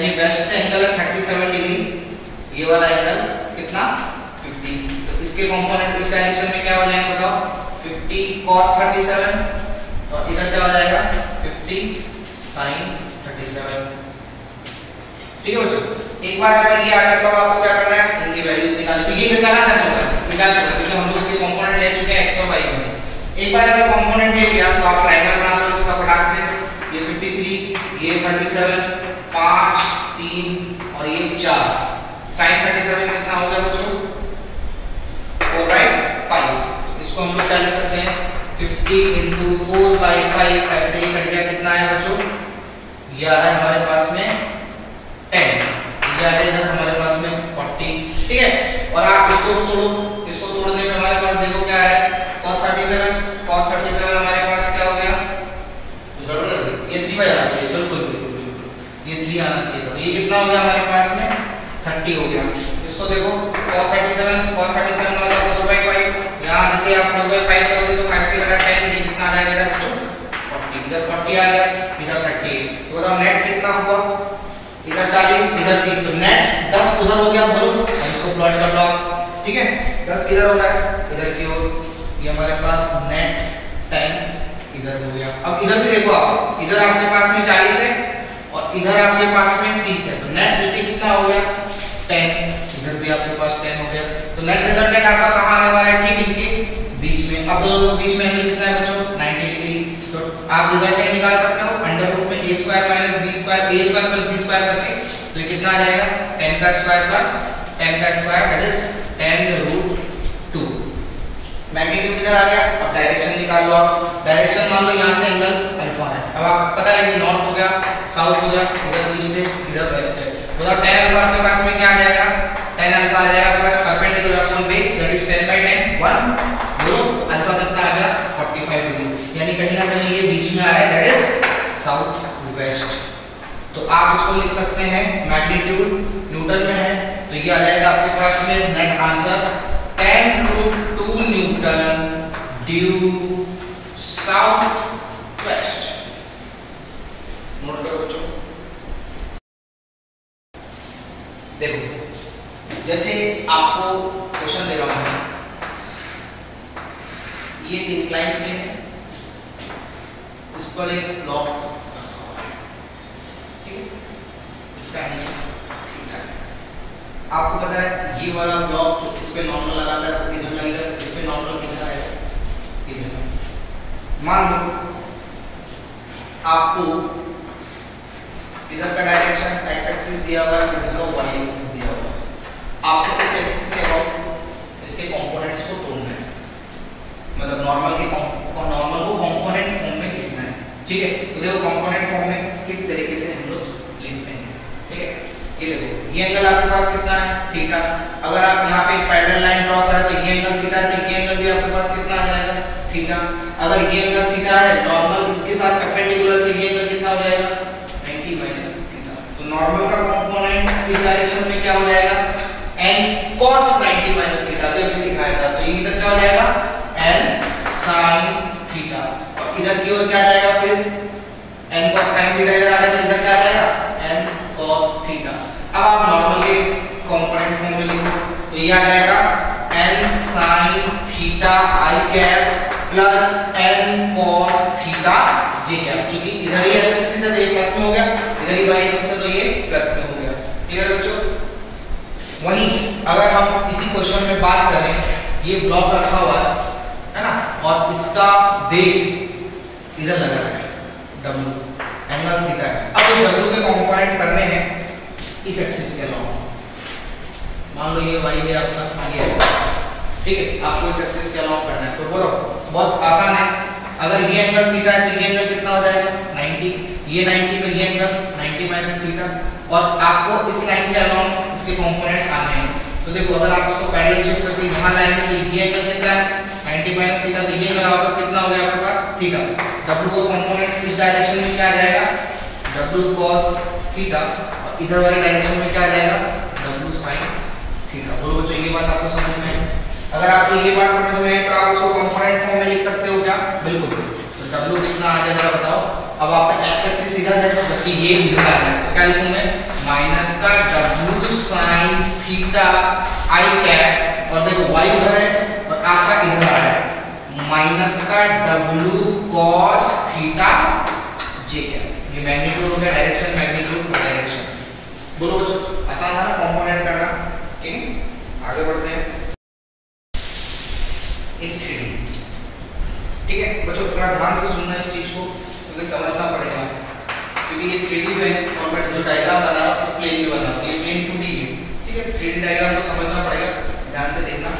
यानी वेस्ट से एंगल है 37 डिग्री, ये वाला एंगल कितना 50। तो इसके कंपोनेंट इस डायरेक्शन में क्या हो जाएंगे बताओ, 50 cos 37 और इधर क्या हो जाएगा 50 sin 37। ठीक है बच्चों, एक बार अगर ये आ गया तो आपको क्या करना है, इनकी वैल्यूज निकालनी, क्योंकि ये चला जा चुका है, निकाल चुका है, क्योंकि हम लोग इसके कंपोनेंट ले चुके हैं x और y में। एक बार अगर कंपोनेंट ले लिया तो आप ट्रायंगल बना लो इसका फटाक से, ये 53, ये 37, 5 3 और ये 4, sin 37 कितना हो गया बच्चों 4/5। इसको हम लोग क्या लिख सकते हैं 50 into 4/5, 5 से ये कट गया, कितना है बच्चों, ये आ रहा है हमारे पास में 10, ये आ रहा है इधर हमारे पास में 40। ठीक है, और आप इसको तोड़ो, इसको तोड़ने में हमारे पास देखो क्या है cos 37 हमारे पास क्या हो गया, ये 3 आना चाहिए, बिल्कुल ये 3 आना चाहिए, तो ये कितना हो गया हमारे पास में 30 हो गया। इसको देखो cos 37 का मतलब 4/5, यहाँ जैसे आप 4/5 करोगे तो 5 से घटा 10, ये कितना आ जाएगा इधर 40, इधर 40 आ गया, इधर 30। तो बताओ नेट कितना हुआ, इधर 40 इधर 30, तो नेट 10 उधर हो गया, बोलो इसको प्लॉट कर लो। ठीक है, 10 किधर हो रहा है, इधर की ओर, ये हमारे पास नेट 10 इधर हो गया। अब इधर भी देखो आप, इधर आपके पास में 40 है और इधर आपके पास में 30 है, तो नेट नीचे कितना हो गया 10, इधर भी आपके पास 10 हो गया। तो नेट रिजल्टेंट आपका कहां आने वाला है, ठीक इनके बीच में। अब दोनों के बीच में एंगल कितना है बच्चों 90 डिग्री। तो आप रिजल्टेंट निकाल सकते हो अंडर रूट में a square minus b square, a square plus b square करके, तो ये कितना आ जाएगा 10 का स्क्वायर प्लस 10 का स्क्वायर, दैट इज 10√2। मैग्नीट्यूड किधर आ गया, अब डायरेक्शन निकाल लो आप। डायरेक्शन मान लो यहाँ से एंगल अल्फा है, अब आपको पता है कि नॉर्थ हो गया, साउथ हो गया, इधर ईस्ट है, इधर वेस्ट है, तो tan अल्फा आपके पास में क्या आ जाएगा, tan अल्फा आ जाएगा plus perpendicular upon base, that is 10/10 1, जो अल्फा कितना आ गया 45 डिग्री, यानी कहीं ना कहीं ये बीच में आ रहा है, दैट इज साउथ वेस्ट। तो आप इसको लिख सकते हैं, मैग्नीट्यूड न्यूटन में है, तो ये आ जाएगा आपके पास में net answer 10√2 newton due south west. Note करो बच्चों, देखो जैसे आपको क्वेश्चन दे रहा हूं, ये इंक्लाइन प्लेन है, इस पर एक ब्लॉक ठीक है, इसका एंगल थीटा है। आपको पता है ये वाला ब्लॉक जो इस पे नॉर्मल लगाता है तो किधर लगेगा, इस पे नॉर्मल किधर आएगा, इधर। मान लो आपको इधर का डायरेक्शन x एक्सिस दिया हुआ है, इधर का y एक्सिस दिया हुआ है, आपको इस एक्सिस के अबाउट इसके कंपोनेंट्स को तोड़ना है, मतलब नॉर्मल को कंपोनेंट फॉर्म में लिखना है। ठीक है, तो देखो कंपोनेंट फॉर्म में किस तरीके से हम लोग लिखते हैं। ठीक है, ये देखो ये एंगल आपके पास कितना है थीटा, अगर आप यहाँ पे एक पैरेलल लाइन ड्रॉ करें तो ये एंगल थीटा है, तो ये एंगल भी आपके पास कितना आ जाएगा थीटा। अगर ये एंगल थीटा है नॉर्मल इसके साथ परपेंडिकुलर, तो ये एंगल कितना हो जाएगा 90 माइनस थीटा। तो नॉर्मल का कंपोनेंट इस डायरेक्शन में क्या हो जाएगा n cos 90 माइनस थीटा, तो भी सिखाया था, तो ये इधर क्या हो जाएगा n sin थीटा, और इधर की ओर क्या आ जाएगा फिर n cos sin थीटा, इधर आ जाएगा, इधर क्या आ जाएगा n cos थीटा। अब आप नॉर्मल के कंपोनेंट फॉर्म में लिखो, तो ये आ जाएगा n sin theta i cap plus n cos theta j cap, क्योंकि इधर ही x एक्सिस है तो ये प्लस में हो गया, इधर ही y एक्सिस है तो ये प्लस में हो गया। क्लियर बच्चों, वहीं अगर हम इसी क्वेश्चन में बात करें, ये ब्लॉक रखा हुआ है ना, और इसका वेट इधर लगा है w, एंगल थीटा है। अब इस w के कंपोनेंट करने हैं इस एक्सिस के अलावा, मान लो ये y है आपका, ये x, ठीक है, आपको इस एक्सिस के अलावा करना है, तो बोलो बहुत आसान है। अगर ये एंगल थीटा है तो ये एंगल कितना हो जाएगा 90, ये 90 तो ये एंगल 90 माइनस थीटा, और आपको इस लाइन के अलावा इसके कंपोनेंट आने हैं। तो देखो अगर आप इसको पैरेलल शिफ्ट करके यहाँ लाएंगे तो ये एंगल कितना है 90 माइनस थीटा, तो ये एंगल वापस कितना हो गया आपके पास थीटा। w को कंपोनेंट इस डायरेक्शन में क्या आ जाएगा w cos थीटा, और इधर वाली डायरेक्शन में क्या आ जाएगा w sin थीटा। बोलो बच्चों ये बात आपको समझ में है? अगर आपको ये बात समझ में है तो आप उसको कंपोनेंट फॉर्म में लिख सकते हो क्या, बिल्कुल। तो w कितना आ जाएगा बताओ। अब आपका x एक्सिस इधर है जबकि ये इधर आ रहा है, तो क्या लिखूं मैं माइनस का W sine theta I cap, और देखो y उधर है और आपका इधर आ रहा है माइनस का W cos theta J cap. ये मैग्नीट्यूड हो गया, डायरेक्शन मैग्नीट्यूड डायरेक्शन। बोलो बच्चों, आसान है ना कंपोनेंट करना? ठीक है, आगे बढ़ते हैं। इन 3D, ठीक है बच्चों, थोड़ा ध्यान से सुनना इस चीज को क्योंकि समझना पड़ेगा, क्योंकि ये 3D में कॉन्वर्ट जो डायग्राम बना रहा हूं इस प्लेन में बना रहा हूं, ये प्लेन 2D है, ठीक है। 3D डायग्राम को समझना पड़ेगा, ध्यान से देखना।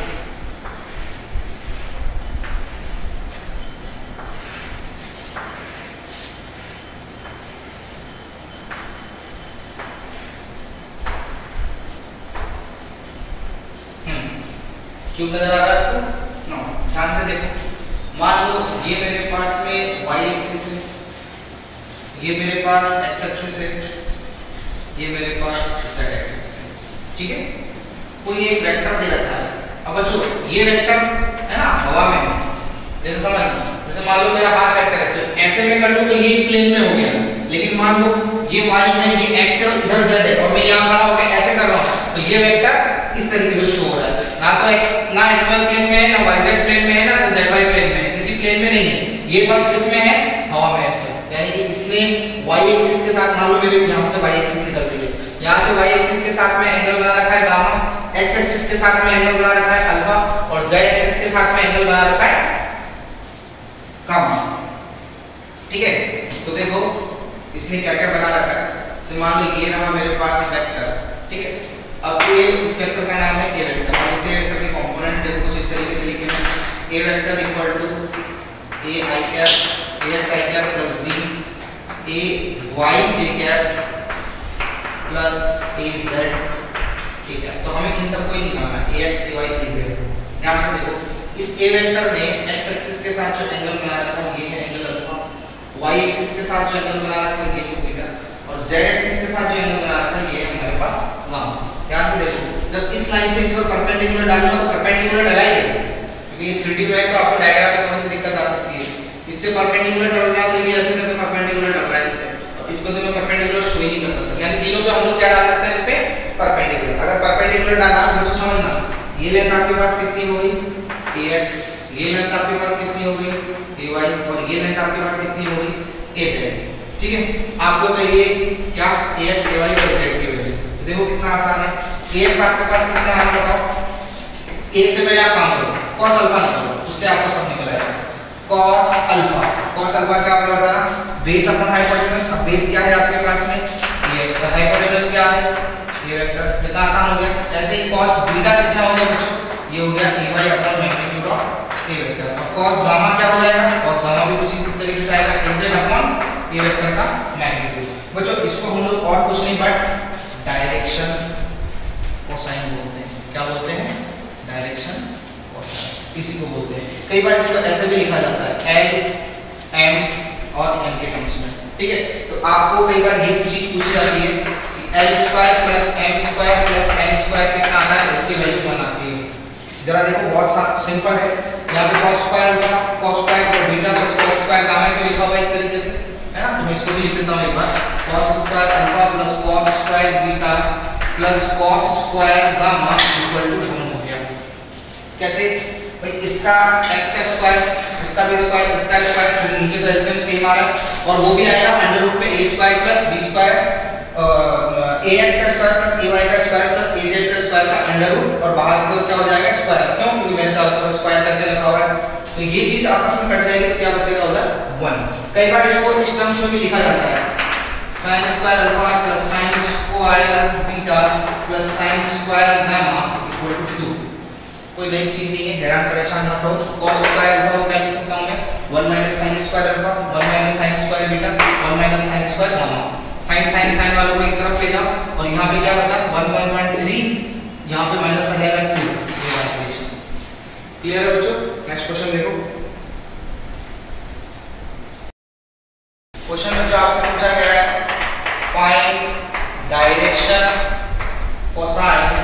क्यों नजर आ रहा है आपको? नो, ध्यान से देखो। मान लो ये मेरे पास में y एक्सिस है, ये मेरे पास x एक्सिस है, ये मेरे पास z एक्सिस है, ठीक है। कोई एक वेक्टर दे रखा है। अब बच्चों ये वेक्टर है ना हवा में, जैसे समझ लो, जैसे मान लो मेरा हाथ वेक्टर है तो ऐसे में कर लूं तो ये प्लेन में हो गया, लेकिन मान लो ये y है, ये x है और इधर z है और मैं यहां खड़ा होकर ऐसे कर रहा हूं तो ये वेक्टर इस तरीके से शो हो रहा है। ना तो xy प्लेन में है, ना yz प्लेन में है, ना zy प्लेन में है, किसी प्लेन में नहीं है। ये बस किसमें है? हवा में ऐसे, यानी कि इसने y एक्सिस के साथ, मान लो मेरे यहां से y एक्सिस निकल रही है, यहां से y एक्सिस के साथ में एंगल बना रखा है गामा, x एक्सिस के साथ में एंगल बना रखा है अल्फा और z एक्सिस के साथ में एंगल बना रखा है गामा, ठीक है। तो देखो इसने क्या क्या बना रखा है। जैसे मान लो ये रहा मेरे पास वेक्टर, ठीक है। अब ये इस वेक्टर का नाम है a वेक्टर, और इस वेक्टर के कंपोनेंट देखो कुछ इस तरीके से लिखे हैं, a vector equal to a i cap ax i cap plus b a y j cap plus a z, ठीक है। तो हमें इन सबको ही निकालना है, ax ay az। ध्यान से देखो, इस a वेक्टर ने x एक्सिस के साथ जो एंगल बना रखा है ये है एंगल अल्फा, y एक्सिस के साथ जो एंगल बना रखा है ये है बीटा, और z एक्सिस के साथ जो एंगल बना रखा है ये है हमारे पास गामा। ध्यान से देखो, जब इस लाइन से इस पर परपेंडिकुलर डालूंगा तो परपेंडिकुलर डलाएगा, क्योंकि ये 3D में है तो आपको डायग्राम में थोड़ी सी दिक्कत आ सकती है। इससे परपेंडिकुलर डल रहा है तो ये ऐसे करके परपेंडिकुलर डल रहा है इस पे, और इस पे तो मैं परपेंडिकुलर शो ही नहीं कर सकता, यानी तीनों पे हम लोग क्या डाल सकते हैं इस पे? परपेंडिकुलर। अगर परपेंडिकुलर डालना तो बच्चों समझना, ये लेंथ आपके पास कितनी होगी? ax, ये लेंथ आपके पास कितनी होगी? ay, और ये लेंथ आपके पास कितनी होगी? az, ठीक है। आपको चाहिए क्या? ax, ay और az की वैल्यू। तो देखो कितना आसान है, ax आपके पास कितना है बताओ? a से पहले आप काम करो, cos अल्फा निकालो, उससे आपको सब निकल आएगा। cos अल्फा क्या होगा बताना? Base upon hypotenuse. अब बेस क्या है आपके पास में? ax का हाइपोटेन्यूज क्या है? ये वेक्टर। कितना आसान हो गया। ऐसे ही cos बीटा कितना हो गया बच्चों? ये हो गया ay upon magnitude of a vector. और cos गामा क्या हो जाएगा? cos गामा भी कुछ इसी तरीके से आएगा, az अपॉन a वेक्टर का मैग्नीट्यूड। बच्चों इसको हम लोग और कुछ नहीं बट डायरेक्शन कोसाइन बोलते हैं। क्या बोलते हैं? डायरेक्शन कोसाइन, इसी को बोलते हैं। कई बार इसको ऐसे भी लिखा जाता है एल एम और एन के टर्म्स में, ठीक है। तो आपको कई बार ये चीज पूछी जाती है कि L square plus M square plus N square कितना आता है, इसकी वैल्यू बनाती है। जरा देखो बहुत सिंपल है, यहाँ पे cos square alpha, cos square beta plus cos square gamma को लिखा हुआ है एक तरीके से, है ना। तो मैं इसको भी लिख देता हूं एक बार, cos square alpha plus cos square beta plus cos square gamma equal to 1 हो गया। कैसे भाई? इसका x का स्क्वायर, इसका भी स्क्वायर, इसका स्क्वायर, जो नीचे तो एलसीएम सेम आ रहा है और वो भी आएगा अंडर रूट में a square plus b square, ax का स्क्वायर प्लस ay का स्क्वायर प्लस az का स्क्वायर का अंडर रूट, और बाहर की ओर क्या हो जाएगा? स्क्वायर। क्यों? क्योंकि मैंने चारों तरफ स्क्वायर करके रखा हुआ है, तो ये चीज आपस में कट जाएगी तो क्या बचेगा उधर? 1। कई बार इसको इस टर्म्स में भी लिखा जाता है sin square alpha plus sin square beta plus sin square gamma equal to 2। कोई नई चीज नहीं है, हैरान परेशान मत हो। cos स्क्वायर अल्फा को क्या लिख सकता हूं मैं? 1 minus sin square alpha, 1 minus sin square beta, 1 minus sin square gamma. sin वालों को एक तरफ ले जाओ और यहाँ पे क्या बचा? 1 यहाँ पे माइनस आ जाएगा 2। क्लियर है बच्चों? नेक्स्ट क्वेश्चन देखो। क्वेश्चन में जो आपसे पूछा गया है, find direction cosine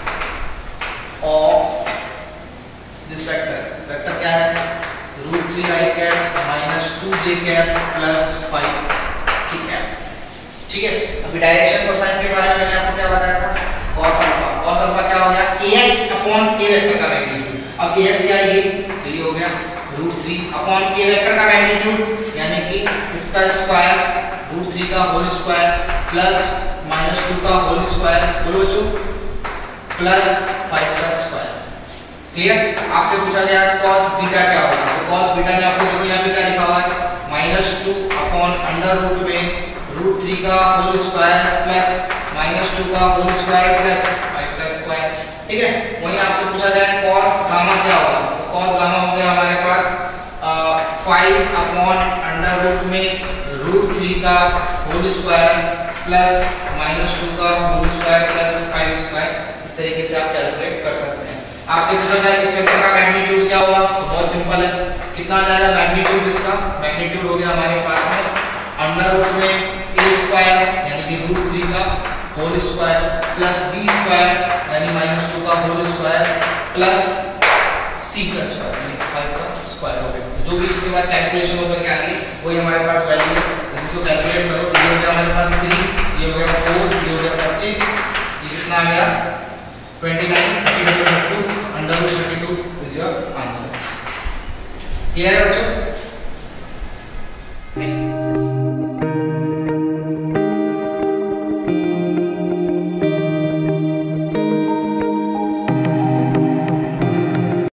of this vector. Vector क्या है? √3i cap minus 2j cap plus 5k cap, ठीक है, अभी डायरेक्शन कोसाइन के बारे में मैंने आपको क्या बताया था, cos अल्फा। cos अल्फा क्या हो गया, ax अपॉन a वेक्टर का मैग्नीट्यूड। अब ax क्या है, ये हो गया √3 अपॉन a वेक्टर का मैग्नीट्यूड यानी कि इसका स्क्वायर √3 का होल स्क्वायर प्लस -2 का होल स्क्वायर, बोलो बच्चों, प्लस 5 का स्क्वायर। क्लियर। आपसे पूछा गया cos बीटा क्या होगा, तो cos बीटा में आपको देखो यहाँ पे क्या लिखा हुआ है, -2 अपॉन अंडर रूट में √3 का होल स्क्वायर प्लस -2 का होल स्क्वायर प्लस 5 का स्क्वायर। ठीक है, वहीं आपसे पूछा जाए cos गामा क्या होगा, तो cos गामा हो गया हमारे पास 5 अपॉन अंडर रूट में √3 का होल स्क्वायर प्लस -2 का होल स्क्वायर प्लस 5 स्क्वायर। इस तरीके से आप कैलकुलेट कर सकते हैं। आपसे पूछा जाए इस वेक्टर का मैग्नीट्यूड क्या होगा, तो बहुत सिंपल है, कितना आ जाएगा मैग्नीट्यूड, इसका मैग्नीट्यूड हो गया हमारे पास में अंडर रूट में a स्क्वायर यानी कि √3 का whole square plus b square यानी -2 का होल स्क्वायर प्लस c का स्क्वायर यानी 5 का स्क्वायर हो गया। जो भी इसके बाद कैलकुलेशन होकर के आ रही है वही हमारे पास वैल्यू है। जैसे इसको कैलकुलेट करो, ये हो गया हमारे पास 3, ये हो गया 4, ये हो गया 25, ये कितना आ गया 29, 32 under root 32 is your answer. Clear है बच्चों।